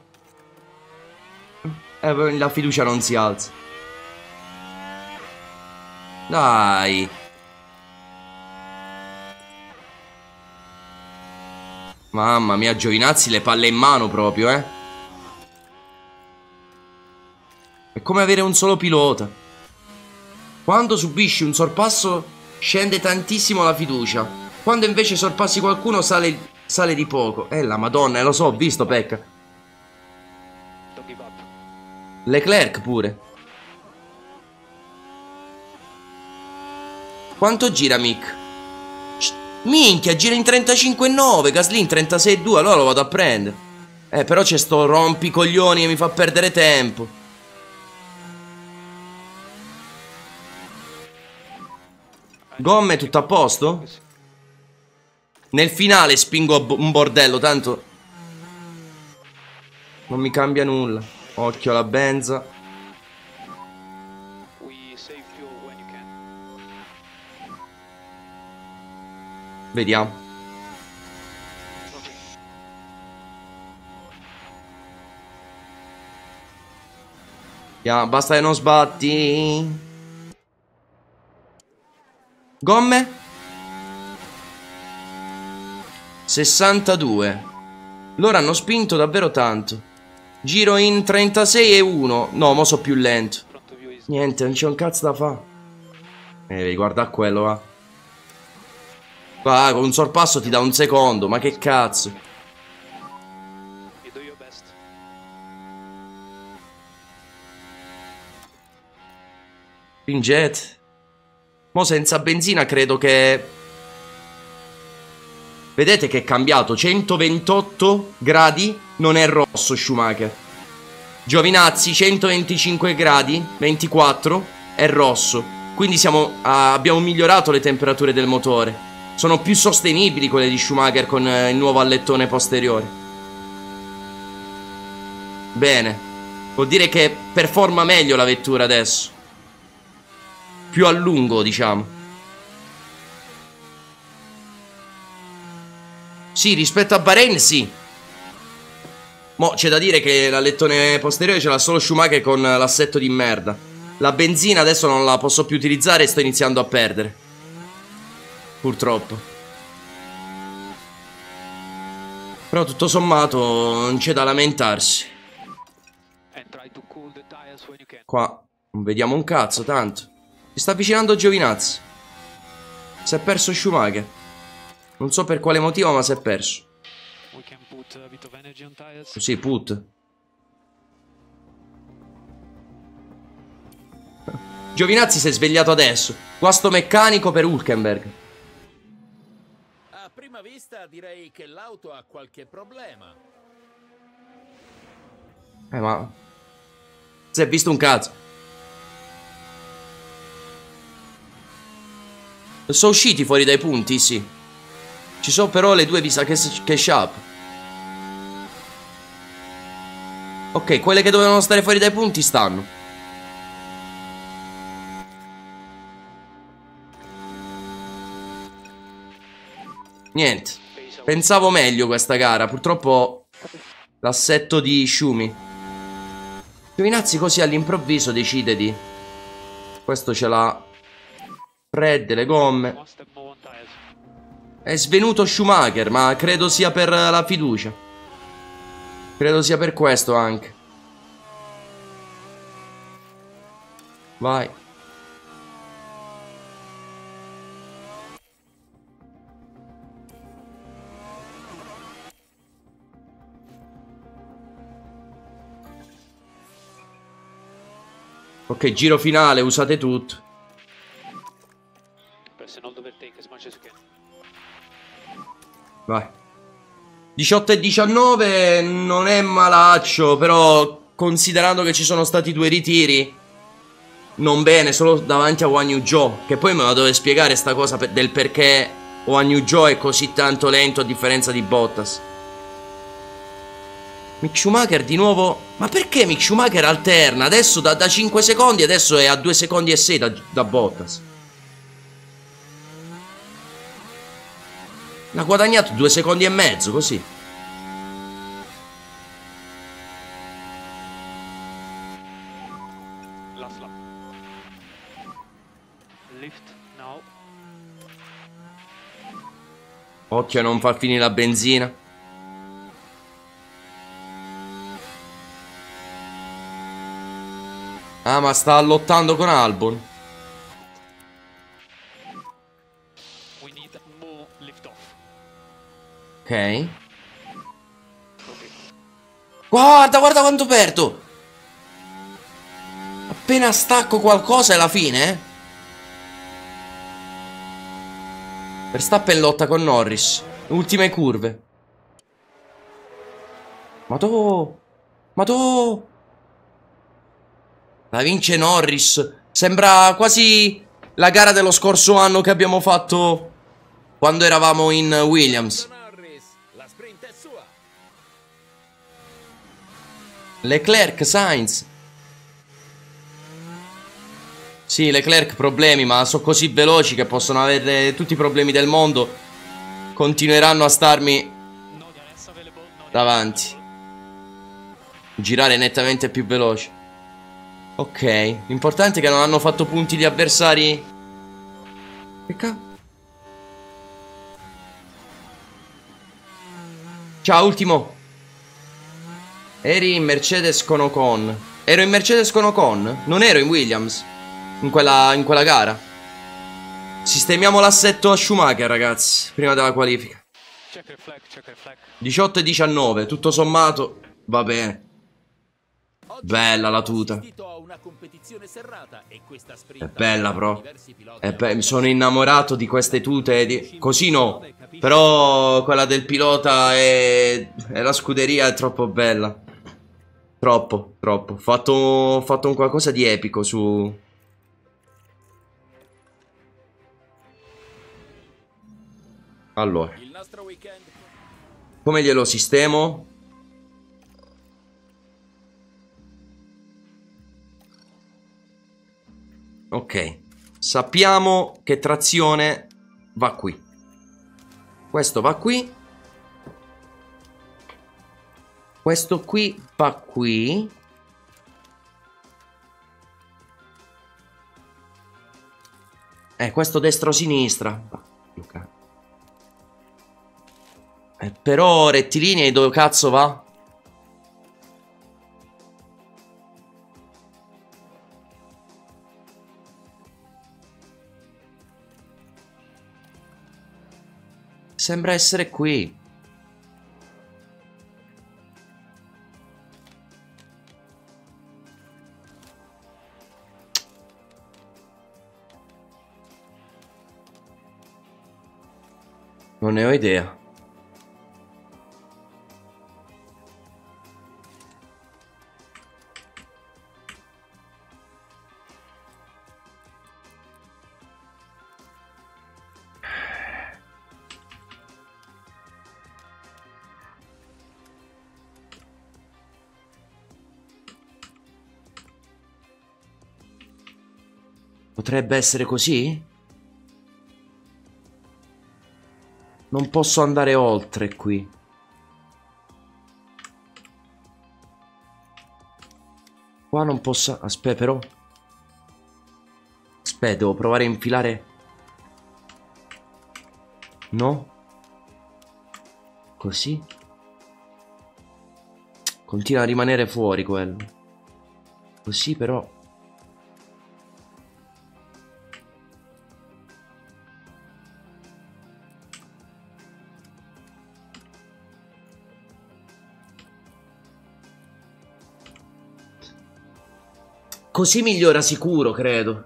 La fiducia non si alza. Dai. Mamma mia, Giovinazzi le palle in mano proprio, eh. È come avere un solo pilota. Quando subisci un sorpasso scende tantissimo la fiducia. Quando invece sorpassi qualcuno sale di poco. La madonna, lo so, ho visto Pecca. Leclerc pure. Quanto gira Mick? Minchia, gira in 35,9, Gasly in 36,2, allora lo vado a prendere. Però c'è sto rompicoglioni che mi fa perdere tempo. Gomme tutto a posto? Nel finale spingo un bordello, tanto non mi cambia nulla. Occhio alla benza. Vediamo. Basta che non sbatti. Gomme 62. Loro hanno spinto davvero tanto. Giro in 36,1. No, mo so più lento. Niente, non c'è un cazzo da fare. Guarda quello, va. Con un sorpasso ti dà un secondo, ma che cazzo. Pinget. Mo senza benzina credo che... Vedete che è cambiato. 128 gradi non è rosso Schumacher. Giovinazzi 125 gradi 24 è rosso. Quindi abbiamo migliorato le temperature del motore. Sono più sostenibili quelle di Schumacher con il nuovo allettone posteriore. Bene. Vuol dire che performa meglio la vettura adesso. Più a lungo, diciamo. Sì, rispetto a Bahrain, sì. Mo' c'è da dire che l'allettone posteriore ce l'ha solo Schumacher con l'assetto di merda. La benzina adesso non la posso più utilizzare e sto iniziando a perdere. Purtroppo. Però tutto sommato non c'è da lamentarsi. Qua non vediamo un cazzo tanto. Si sta avvicinando Giovinazzi. Si è perso Schumacher. Non so per quale motivo, ma si è perso. Sì, put. Giovinazzi si è svegliato adesso. Guasto meccanico per Hülkenberg. A prima prima vista direi che l'auto ha qualche problema. Ma... si è visto un cazzo. Sono usciti fuori dai punti, sì. Ci sono però le due visa che shop. Ok, quelle che dovevano stare fuori dai punti stanno. Niente. Pensavo meglio questa gara. Purtroppo l'assetto di Shumi. Giovinazzi così all'improvviso decide di... Questo ce l'ha Fred, le gomme. È svenuto Schumacher, ma credo sia per la fiducia. Credo sia per questo anche. Vai. Ok, giro finale, usate tutto. Vai. 18 e 19 non è malaccio, però considerando che ci sono stati due ritiri, non bene, solo davanti a Guan Yu Zhou, che poi me la dove spiegare sta cosa del perché Guan Yu Zhou è così tanto lento a differenza di Bottas. Mick Schumacher di nuovo. Ma perché Mick Schumacher alterna? Adesso da 5 secondi, adesso è a 2 secondi e 6 da Bottas. L'ha guadagnato 2 secondi e mezzo, così. Occhio a non far finire la benzina. Ah, ma sta lottando con Albon. Ok. Guarda, guarda quanto perdo. Appena stacco qualcosa è la fine, eh. Verstappen lotta con Norris. Ultime curve. Ma tu. Ma tu. La vince Norris. Sembra quasi la gara dello scorso anno che abbiamo fatto quando eravamo in Williams. La sprint è sua. Leclerc, Sainz. Sì, Leclerc problemi, ma sono così veloci che possono avere tutti i problemi del mondo. Continueranno a starmi davanti. Girare nettamente più veloce. Ok, l'importante è che non hanno fatto punti gli avversari. Che cazzo? Ciao, ultimo. Eri in Mercedes con Ocon. Ero in Mercedes con Ocon? Non ero in Williams in quella gara. Sistemiamo l'assetto a Schumacher, ragazzi, prima della qualifica. 18 e 19, tutto sommato va bene. Bella la tuta. È bella, bro. Mi sono innamorato di queste tute. Così no. Però quella del pilota e la scuderia è troppo bella. Troppo, troppo. Ho fatto un qualcosa di epico su... Allora. Come glielo sistemo? Ok. Sappiamo che trazione va qui. Questo va qui. Questo qui va qui. Questo destro-sinistra. Luca. Però rettilinei dove cazzo va? Sembra essere qui. Non ne ho idea. Potrebbe essere così? Non posso andare oltre qui. Qua non posso... Aspetta però. Aspetta, devo provare a infilare... No? Così? Continua a rimanere fuori quello. Così però... Così migliora sicuro, credo.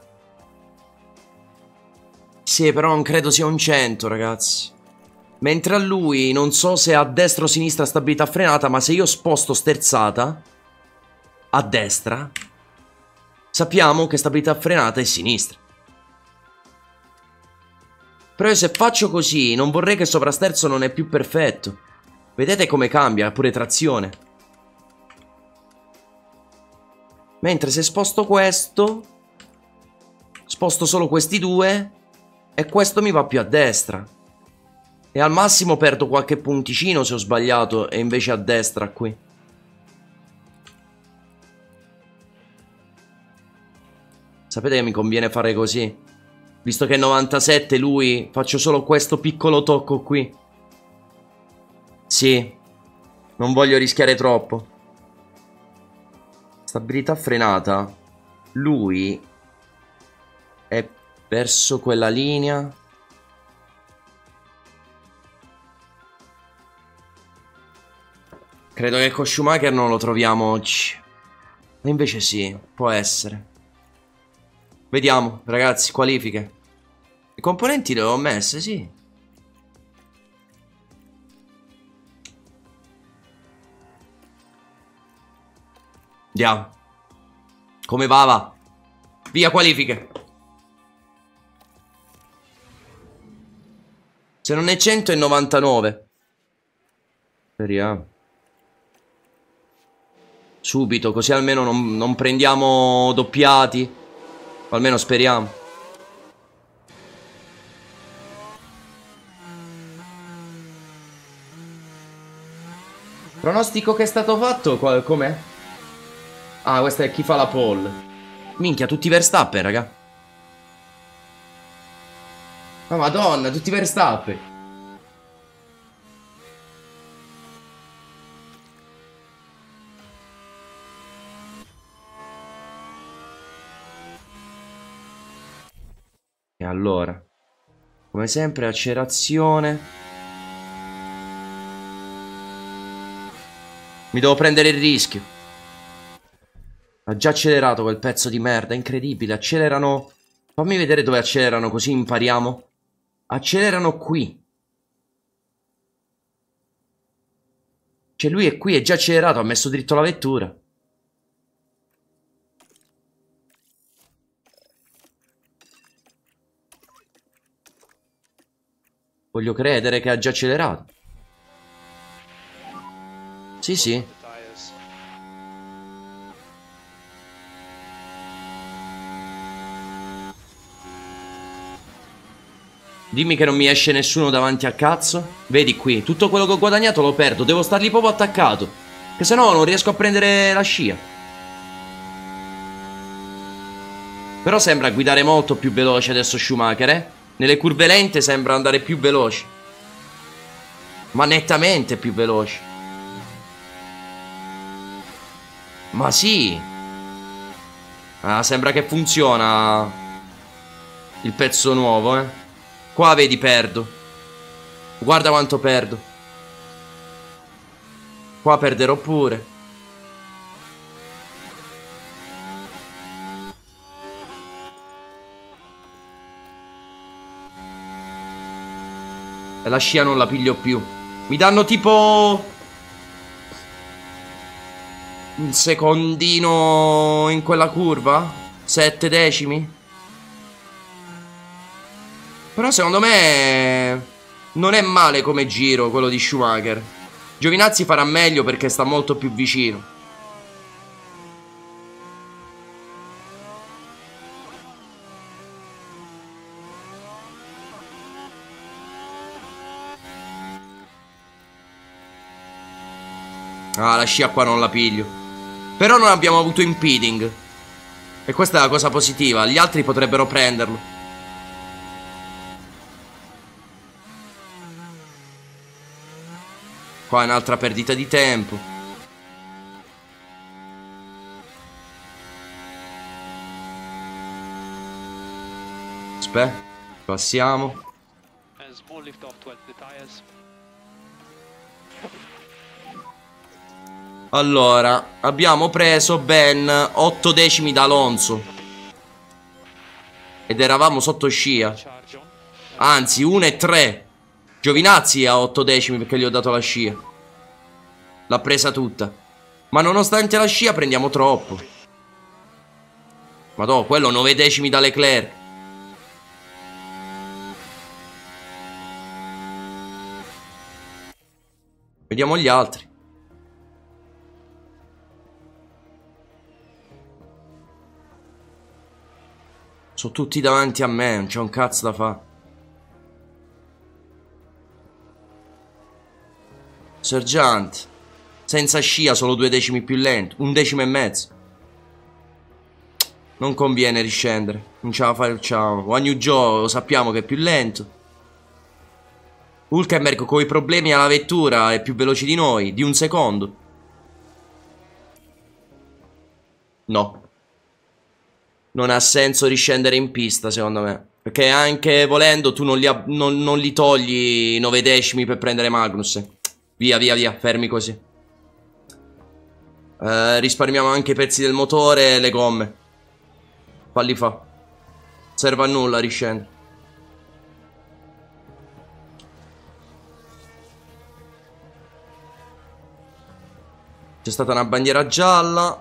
Sì, però non credo sia un 100, ragazzi. Mentre a lui, non so se a destra o sinistra stabilità frenata, ma se io sposto sterzata a destra, sappiamo che stabilità frenata è sinistra. Però io se faccio così, non vorrei che sovrasterzo non è più perfetto. Vedete come cambia, pure trazione. Mentre se sposto questo, sposto solo questi due e questo mi va più a destra. E al massimo perdo qualche punticino se ho sbagliato e invece a destra qui. Sapete che mi conviene fare così? Visto che è 97 lui, faccio solo questo piccolo tocco qui. Sì, non voglio rischiare troppo. Stabilità frenata. Lui è verso quella linea. Credo che con Schumacher non lo troviamo oggi. E invece sì, può essere. Vediamo, ragazzi, qualifiche. I componenti le ho messe, sì. Andiamo. Come va, va? Via qualifiche. Se non è 100 è 99. Speriamo. Subito, così almeno non prendiamo doppiati. O almeno speriamo. Pronostico che è stato fatto, com'è? Ah, questa è chi fa la pole. Minchia, tutti Verstappen, raga. Ma madonna, tutti Verstappen. E allora, come sempre, accelerazione. Mi devo prendere il rischio. Ha già accelerato quel pezzo di merda, incredibile. Accelerano. Fammi vedere dove accelerano, così impariamo. Accelerano qui. Cioè lui è qui, è già accelerato, ha messo dritto la vettura. Voglio credere che ha già accelerato. Sì, sì. Dimmi che non mi esce nessuno davanti a cazzo. Vedi qui, tutto quello che ho guadagnato lo perdo. Devo stargli proprio attaccato, che se no non riesco a prendere la scia. Però sembra guidare molto più veloce adesso Schumacher, eh? Nelle curve lente sembra andare più veloce. Ma nettamente più veloce. Ma sì. Ah, sembra che funziona il pezzo nuovo, eh. Qua vedi perdo. Guarda quanto perdo. Qua perderò pure. E la scia non la piglio più. Mi danno tipo un secondino in quella curva? 7 decimi? Però secondo me non è male come giro quello di Schumacher. Giovinazzi farà meglio perché sta molto più vicino. Ah, la scia qua non la piglio. Però non abbiamo avuto impeding. E questa è la cosa positiva. Gli altri potrebbero prenderlo. Qua è un'altra perdita di tempo. Aspetta, passiamo. Small lift off to the tires. Allora, abbiamo preso ben 8 decimi da Alonso. Ed eravamo sotto scia. Anzi, 1 e 3. Giovinazzi a 8 decimi perché gli ho dato la scia. L'ha presa tutta. Ma nonostante la scia prendiamo troppo. Madò, quello 9 decimi da Leclerc. Vediamo gli altri. Sono tutti davanti a me, non c'è un cazzo da fare. Sergeant, senza scia solo 2 decimi più lento, 1 decimo e mezzo. Non conviene riscendere, non ce la facciamo. Guan Yu Zhou lo sappiamo che è più lento. Hülkenberg con i problemi alla vettura è più veloce di noi, di 1 secondo. No. Non ha senso riscendere in pista secondo me. Perché anche volendo tu non li togli 9 decimi per prendere Magnussen. Via, via, via, fermi così. Risparmiamo anche i pezzi del motore e le gomme. Falli fa. Serve a nulla riscendere. C'è stata una bandiera gialla.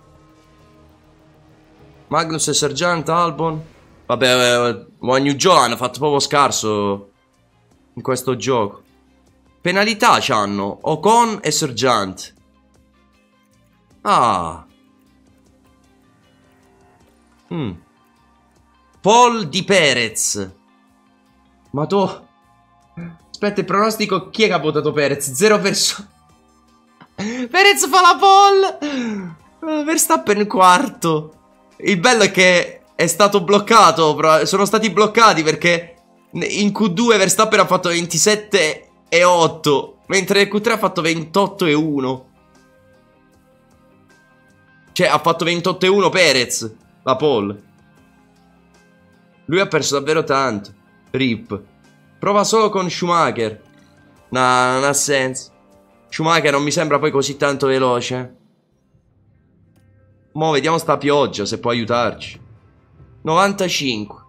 Magnus e Sergeant, Albon. Vabbè, Guan Yu Zhou hanno fatto proprio scarso in questo gioco. Penalità c'hanno Ocon e Sergeant. Ah. Paul di Perez. Ma tu. Aspetta, il pronostico. Chi è che ha votato Perez? 0 persone. Perez fa la pole. Verstappen quarto. Il bello è che è stato bloccato. Sono stati bloccati perché in Q2 Verstappen ha fatto 27 e 8, mentre il Q3 ha fatto 28 e 1. Cioè ha fatto 28 e 1 Perez, la pole. Lui ha perso davvero tanto. Rip. Prova solo con Schumacher. No, non ha senso. Schumacher non mi sembra poi così tanto veloce. Mo' vediamo sta pioggia se può aiutarci. 95.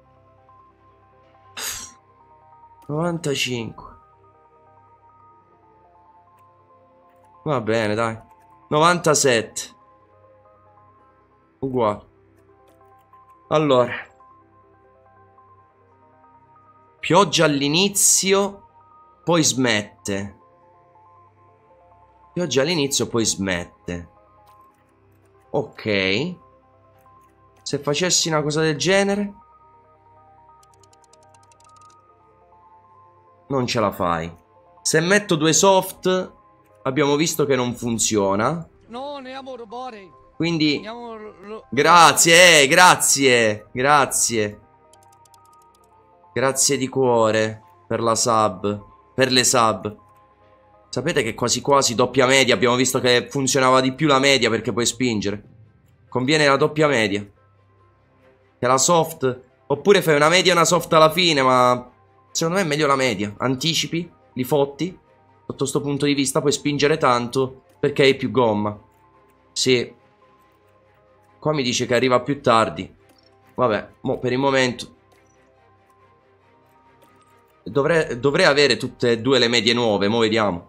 95. Va bene, dai. 97. Uguale. Allora. Pioggia all'inizio, poi smette. Pioggia all'inizio, poi smette. Ok. Se facessi una cosa del genere, non ce la fai. Se metto 2 soft, abbiamo visto che non funziona. No, andiamo a rubare. Quindi Andiamo grazie, grazie. Grazie. Grazie di cuore per la sub. Per le sub. Sapete che quasi quasi doppia media. Abbiamo visto che funzionava di più la media perché puoi spingere. Conviene la doppia media. Che la soft. Oppure fai una media e una soft alla fine. Ma secondo me è meglio la media. Anticipi, li fotti. Sotto sto punto di vista puoi spingere tanto perché hai più gomma. Sì. Qua mi dice che arriva più tardi. Vabbè, mo per il momento Dovrei avere tutte e due le medie nuove, mo vediamo.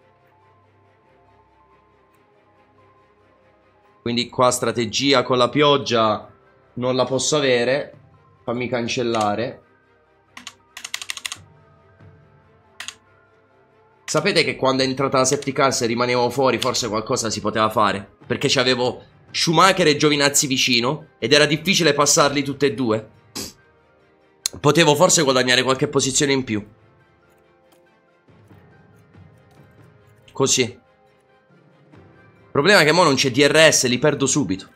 Quindi qua strategia con la pioggia non la posso avere. Fammi cancellare. Sapete che quando è entrata la safety car, se rimanevo fuori, forse qualcosa si poteva fare. Perché c'avevo Schumacher e Giovinazzi vicino ed era difficile passarli tutte e due. Potevo forse guadagnare qualche posizione in più. Così. Il problema è che mo non c'è DRS, li perdo subito.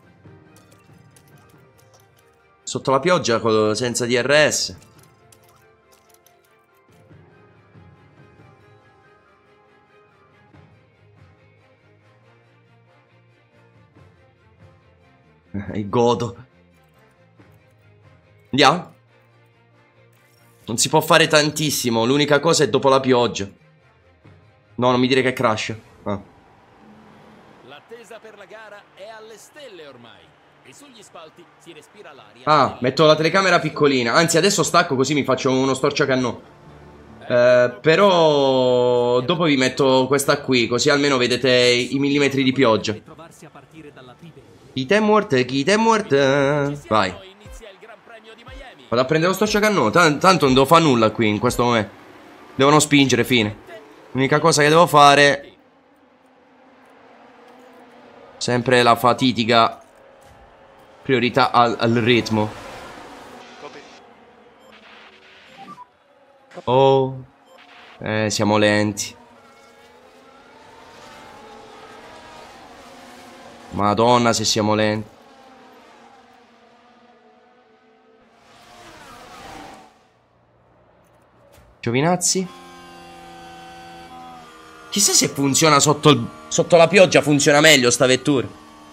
Sotto la pioggia senza DRS. Godo. Andiamo. Non si può fare tantissimo. L'unica cosa è dopo la pioggia. No, non mi dire che crash. L'attesa per la gara è alle stelle ormai. E sugli spalti si respira l'aria. Ah, metto la telecamera piccolina. Anzi, adesso stacco così mi faccio uno storciacannone. Però dopo vi metto questa qui, così almeno vedete i millimetri di pioggia. Temworth. Vai. Vado a prendere lo storciacannone. Tanto non devo fare nulla qui in questo momento. Devono spingere, fine. L'unica cosa che devo fare, sempre la fatidica priorità al ritmo. Oh, siamo lenti. Madonna se siamo lenti. Giovinazzi. Chissà se funziona sotto la pioggia, funziona meglio sta vettura.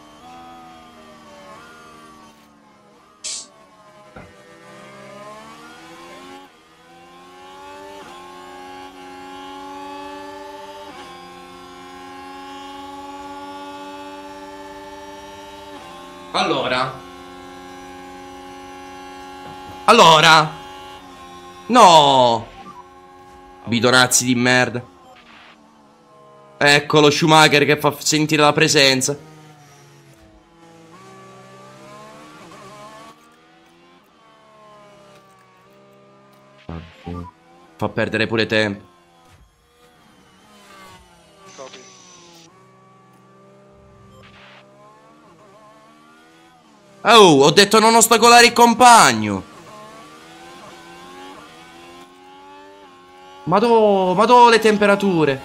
Allora. No. Bidonazzi di merda. Ecco lo Schumacher che fa sentire la presenza. Fa perdere pure tempo. Oh, ho detto non ostacolare il compagno. Ma dove le temperature?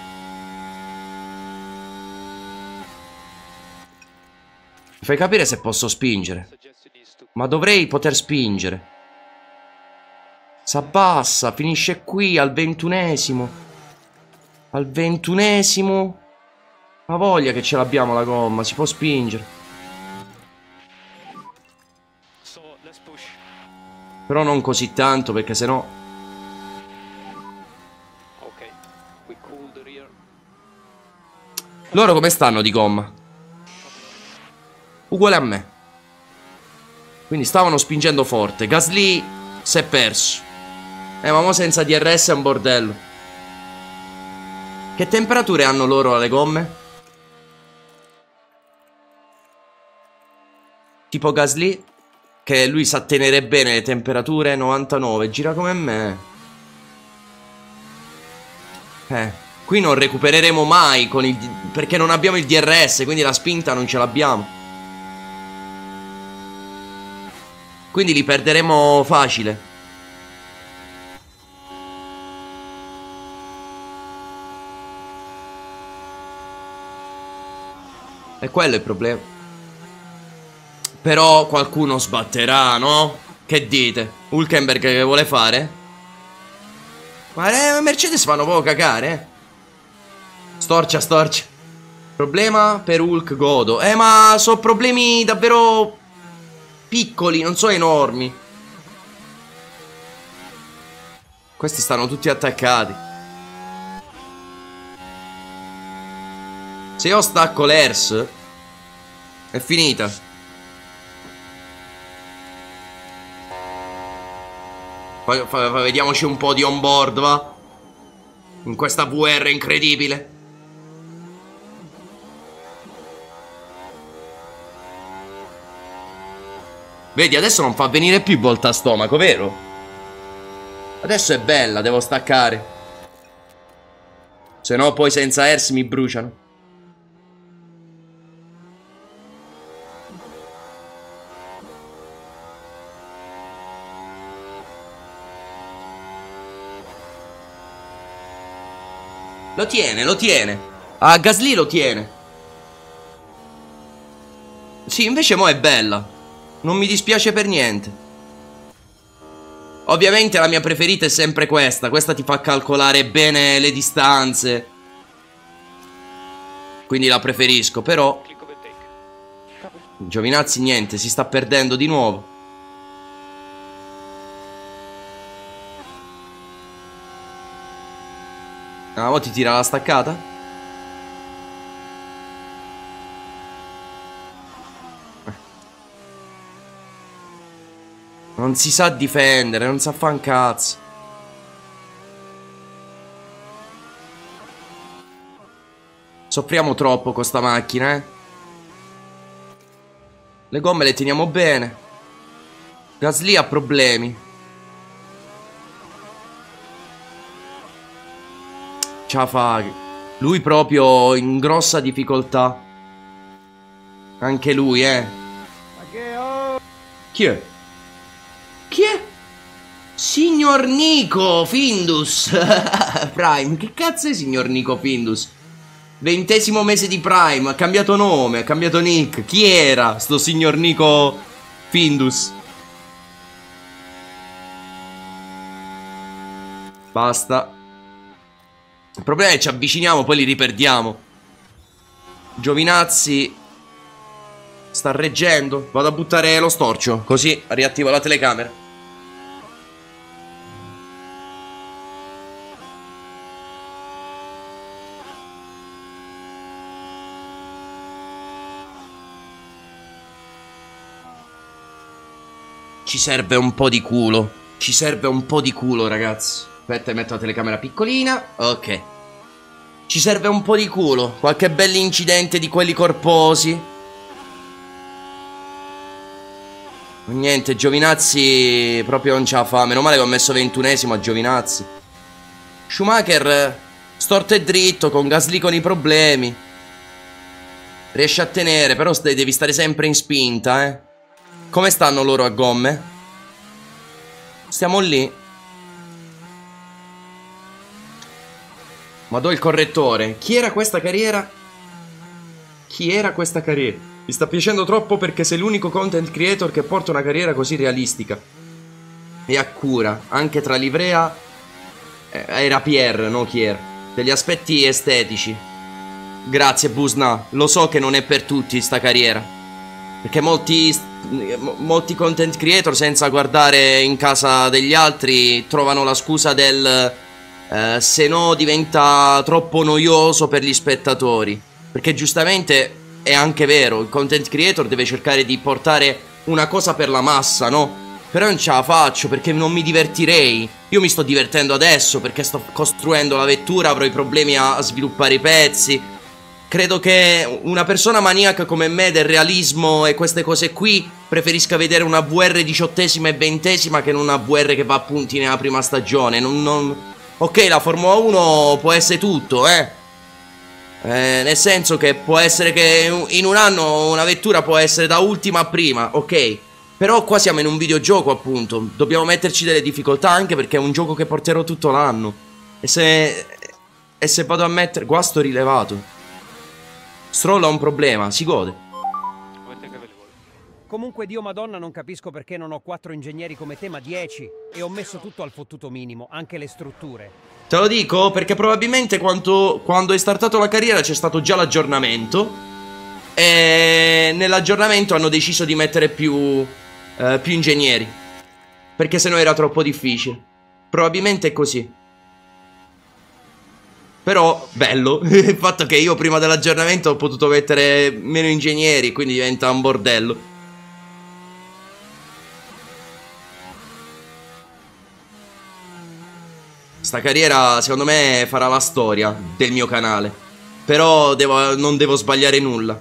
Mi fai capire se posso spingere. Ma dovrei poter spingere. S'abbassa, finisce qui al 21esimo. Al 21esimo. Ma voglia che ce l'abbiamo la gomma, si può spingere. Però non così tanto perché sennò. Loro come stanno di gomma? Uguale a me. Quindi stavano spingendo forte. Gasly si è perso. Ma mo senza DRS è un bordello. Che temperature hanno loro le gomme? Tipo Gasly, che lui sa tenere bene le temperature. 99, gira come me. Qui non recupereremo mai con il, perché non abbiamo il DRS, quindi la spinta non ce l'abbiamo. Quindi li perderemo facile. E quello è il problema. Però qualcuno sbatterà, no? Che dite? Hülkenberg che vuole fare? Ma Mercedes fanno poco cagare, Storcia. Problema per Hulk, godo. Ma sono problemi davvero piccoli, non so enormi. Questi stanno tutti attaccati. Se io stacco l'ERS è finita. Vediamoci un po' di on board, va? In questa VR incredibile. Vedi, adesso non fa venire più volta a stomaco, vero? Adesso è bella, devo staccare. Se no poi senza Ers mi bruciano. Lo tiene, lo tiene. Ah, Gasly lo tiene. Sì, invece mo' è bella. Non mi dispiace per niente. Ovviamente la mia preferita è sempre questa. Questa ti fa calcolare bene le distanze. Quindi la preferisco, però Giovinazzi niente, si sta perdendo di nuovo. Ah, mo' ti tira la staccata? Non si sa difendere, non sa fa un cazzo. Soffriamo troppo con sta macchina, eh. Le gomme le teniamo bene. Gasly ha problemi. Ce la fa. Lui proprio in grossa difficoltà. Anche lui, eh. Chi è? Chi è? Signor Nico Findus. Prime. Che cazzo è signor Nico Findus? 20° mese di Prime. Ha cambiato nome, ha cambiato nick. Chi era sto signor Nico Findus? Basta. Il problema è che ci avviciniamo, poi li riperdiamo. Giovinazzi sta reggendo. Vado a buttare lo storcio, così riattivo la telecamera. Ci serve un po' di culo. Ci serve un po' di culo, ragazzi. Aspetta, metto la telecamera piccolina. Ok. Ci serve un po' di culo. Qualche bell'incidente di quelli corposi. Niente, Giovinazzi proprio non ce la fa. Meno male che ho messo 21esimo a Giovinazzi. Schumacher storto e dritto, con Gasly con i problemi. Riesce a tenere, però devi stare sempre in spinta, eh. Come stanno loro a gomme? Stiamo lì. Ma do il correttore. Chi era questa carriera? Chi era questa carriera? Mi sta piacendo troppo perché sei l'unico content creator che porta una carriera così realistica e a cura, anche tra livrea era Pierre, no Kier, degli aspetti estetici. Grazie Busna. Lo so che non è per tutti sta carriera, perché molti content creator, senza guardare in casa degli altri, trovano la scusa del se no diventa troppo noioso per gli spettatori. Perché giustamente è anche vero, il content creator deve cercare di portare una cosa per la massa, no? Però non ce la faccio perché non mi divertirei. Io mi sto divertendo adesso perché sto costruendo la vettura, avrò i problemi a sviluppare i pezzi. Credo che una persona maniaca come me del realismo e queste cose qui preferisca vedere una VR 18ª e 20ª che non una VR che va a punti nella prima stagione. Ok, la Formula 1 può essere tutto, nel senso che può essere che in un anno una vettura può essere da ultima a prima, ok. Però qua siamo in un videogioco, appunto. Dobbiamo metterci delle difficoltà anche perché è un gioco che porterò tutto l'anno. E se vado a mettere... Guasto rilevato. Stroll ha un problema, si gode. Comunque, Dio Madonna, non capisco perché non ho 4 ingegneri come te, ma 10. E ho messo tutto al fottuto minimo, anche le strutture. Te lo dico perché probabilmente quando è startato la carriera c'è stato già l'aggiornamento. E nell'aggiornamento hanno deciso di mettere più ingegneri, perché sennò era troppo difficile. Probabilmente è così. Però bello il fatto che io prima dell'aggiornamento ho potuto mettere meno ingegneri, quindi diventa un bordello. Sta carriera, secondo me, farà la storia del mio canale. Però non devo sbagliare nulla.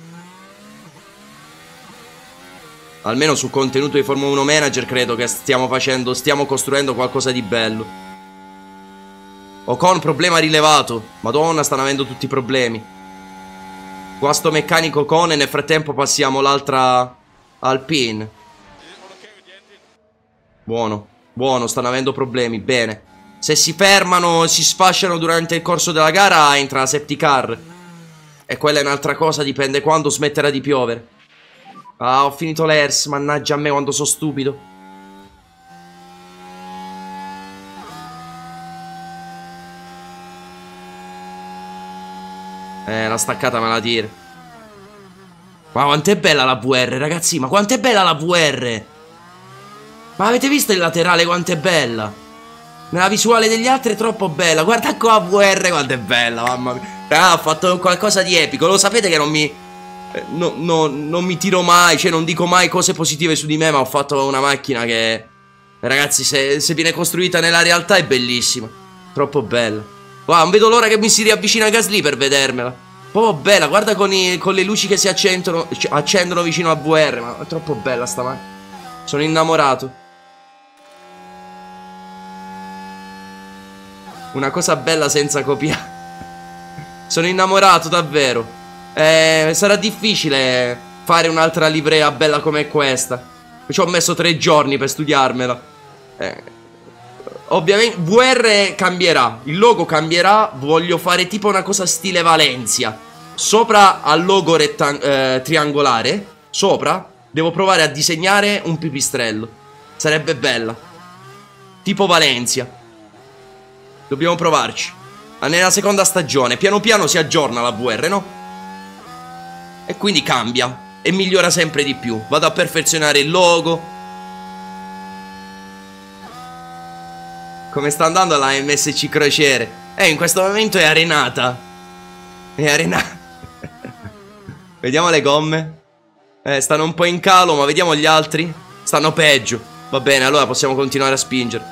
Almeno sul contenuto di Formula 1 Manager credo che stiamo costruendo qualcosa di bello. Ocon, problema rilevato. Madonna, stanno avendo tutti i problemi. Guasto meccanico Ocon e nel frattempo passiamo l'altra Alpine. Buono, buono, stanno avendo problemi, bene. Se si fermano, si sfasciano durante il corso della gara, entra la safety car. E quella è un'altra cosa, dipende quando smetterà di piovere. Ah, ho finito l'ERS, mannaggia a me quando sono stupido. La staccata me la tira. Ma quanto è bella la VR, ragazzi, ma quanto è bella la VR. Ma avete visto il laterale quanto è bella? Nella visuale degli altri è troppo bella. Guarda qua VR quanto è bella, mamma mia. Ha fatto qualcosa di epico. Lo sapete che non mi tiro mai, cioè non dico mai cose positive su di me, ma ho fatto una macchina che, ragazzi, se viene costruita nella realtà è bellissima. Troppo bella. Wow, non vedo l'ora che mi si riavvicina Gasly per vedermela. Proprio bella, guarda con le luci che si accendono vicino a VR. Ma è troppo bella sta macchina. Sono innamorato. Una cosa bella senza copiare. Sono innamorato davvero. Sarà difficile fare un'altra livrea bella come questa. Ci ho messo 3 giorni per studiarmela. Ovviamente VR cambierà. Il logo cambierà. Voglio fare tipo una cosa stile Valencia. Sopra al logo triangolare, sopra devo provare a disegnare un pipistrello. Sarebbe bella. Tipo Valencia. Dobbiamo provarci. Nella seconda stagione piano piano si aggiorna la VR, no? E quindi cambia e migliora sempre di più. Vado a perfezionare il logo. Come sta andando la MSC Crociere? In questo momento è arenata. È arenata. Vediamo le gomme. Stanno un po' in calo, ma vediamo gli altri. Stanno peggio. Va bene, allora possiamo continuare a spingere.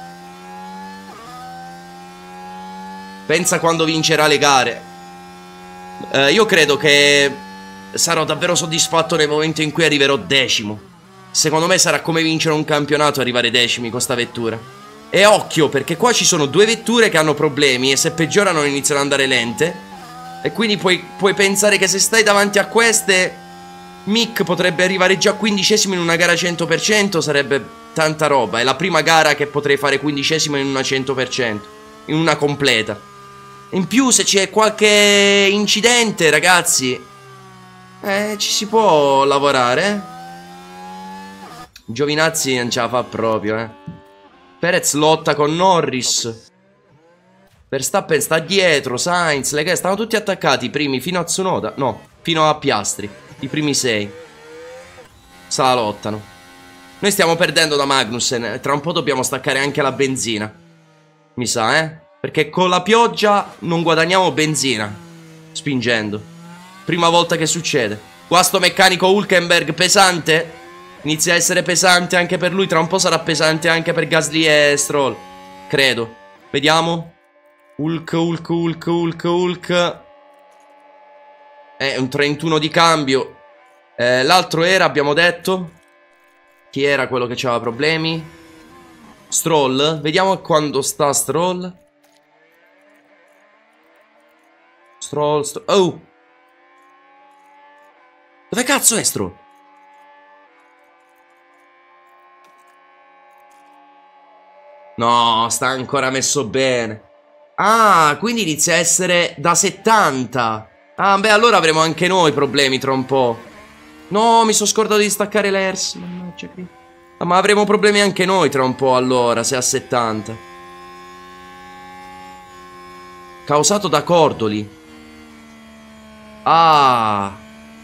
Pensa quando vincerà le gare. Io credo che sarò davvero soddisfatto nel momento in cui arriverò 10º. Secondo me sarà come vincere un campionato arrivare 10º con sta vettura. E occhio, perché qua ci sono 2 vetture che hanno problemi e se peggiorano iniziano ad andare lente. E quindi puoi pensare che se stai davanti a queste, Mick potrebbe arrivare già 15º in una gara 100%. Sarebbe tanta roba. È la prima gara che potrei fare 15º in una 100%. In una completa. In più se c'è qualche incidente, ragazzi, ci si può lavorare. Giovinazzi non ce la fa proprio, Perez lotta con Norris. Verstappen sta dietro, Sainz, le gare stanno tutti attaccati. I primi fino a Tsunoda, no, fino a Piastri. I primi 6 se la lottano. Noi stiamo perdendo da Magnussen. Tra un po' dobbiamo staccare anche la benzina. Mi sa, perché con la pioggia non guadagniamo benzina spingendo. Prima volta che succede. Guasto meccanico Hülkenberg pesante. Inizia a essere pesante anche per lui. Tra un po' sarà pesante anche per Gasly e Stroll, credo. Vediamo. Hulk. Un 31 di cambio. L'altro era, abbiamo detto. Chi era quello che aveva problemi? Stroll. Vediamo quando sta Stroll. Stroll. Oh! Dove cazzo è Stroll? No, sta ancora messo bene. Ah, quindi inizia a essere da 70. Ah, beh, allora avremo anche noi problemi tra un po'. No, mi sono scordato di staccare l'ERS. Mannaggia qui. Ah, ma avremo problemi anche noi tra un po' allora, se a 70. Causato da Cordoli. Ah.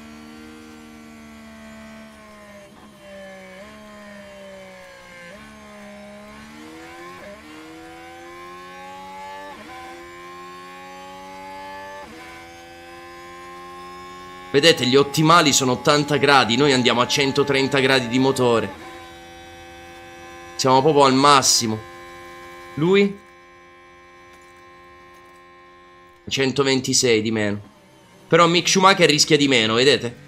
Vedete, gli ottimali sono 80 gradi, noi andiamo a 130 gradi di motore. Siamo proprio al massimo. Lui? 126 di meno. Però Mick Schumacher rischia di meno, vedete?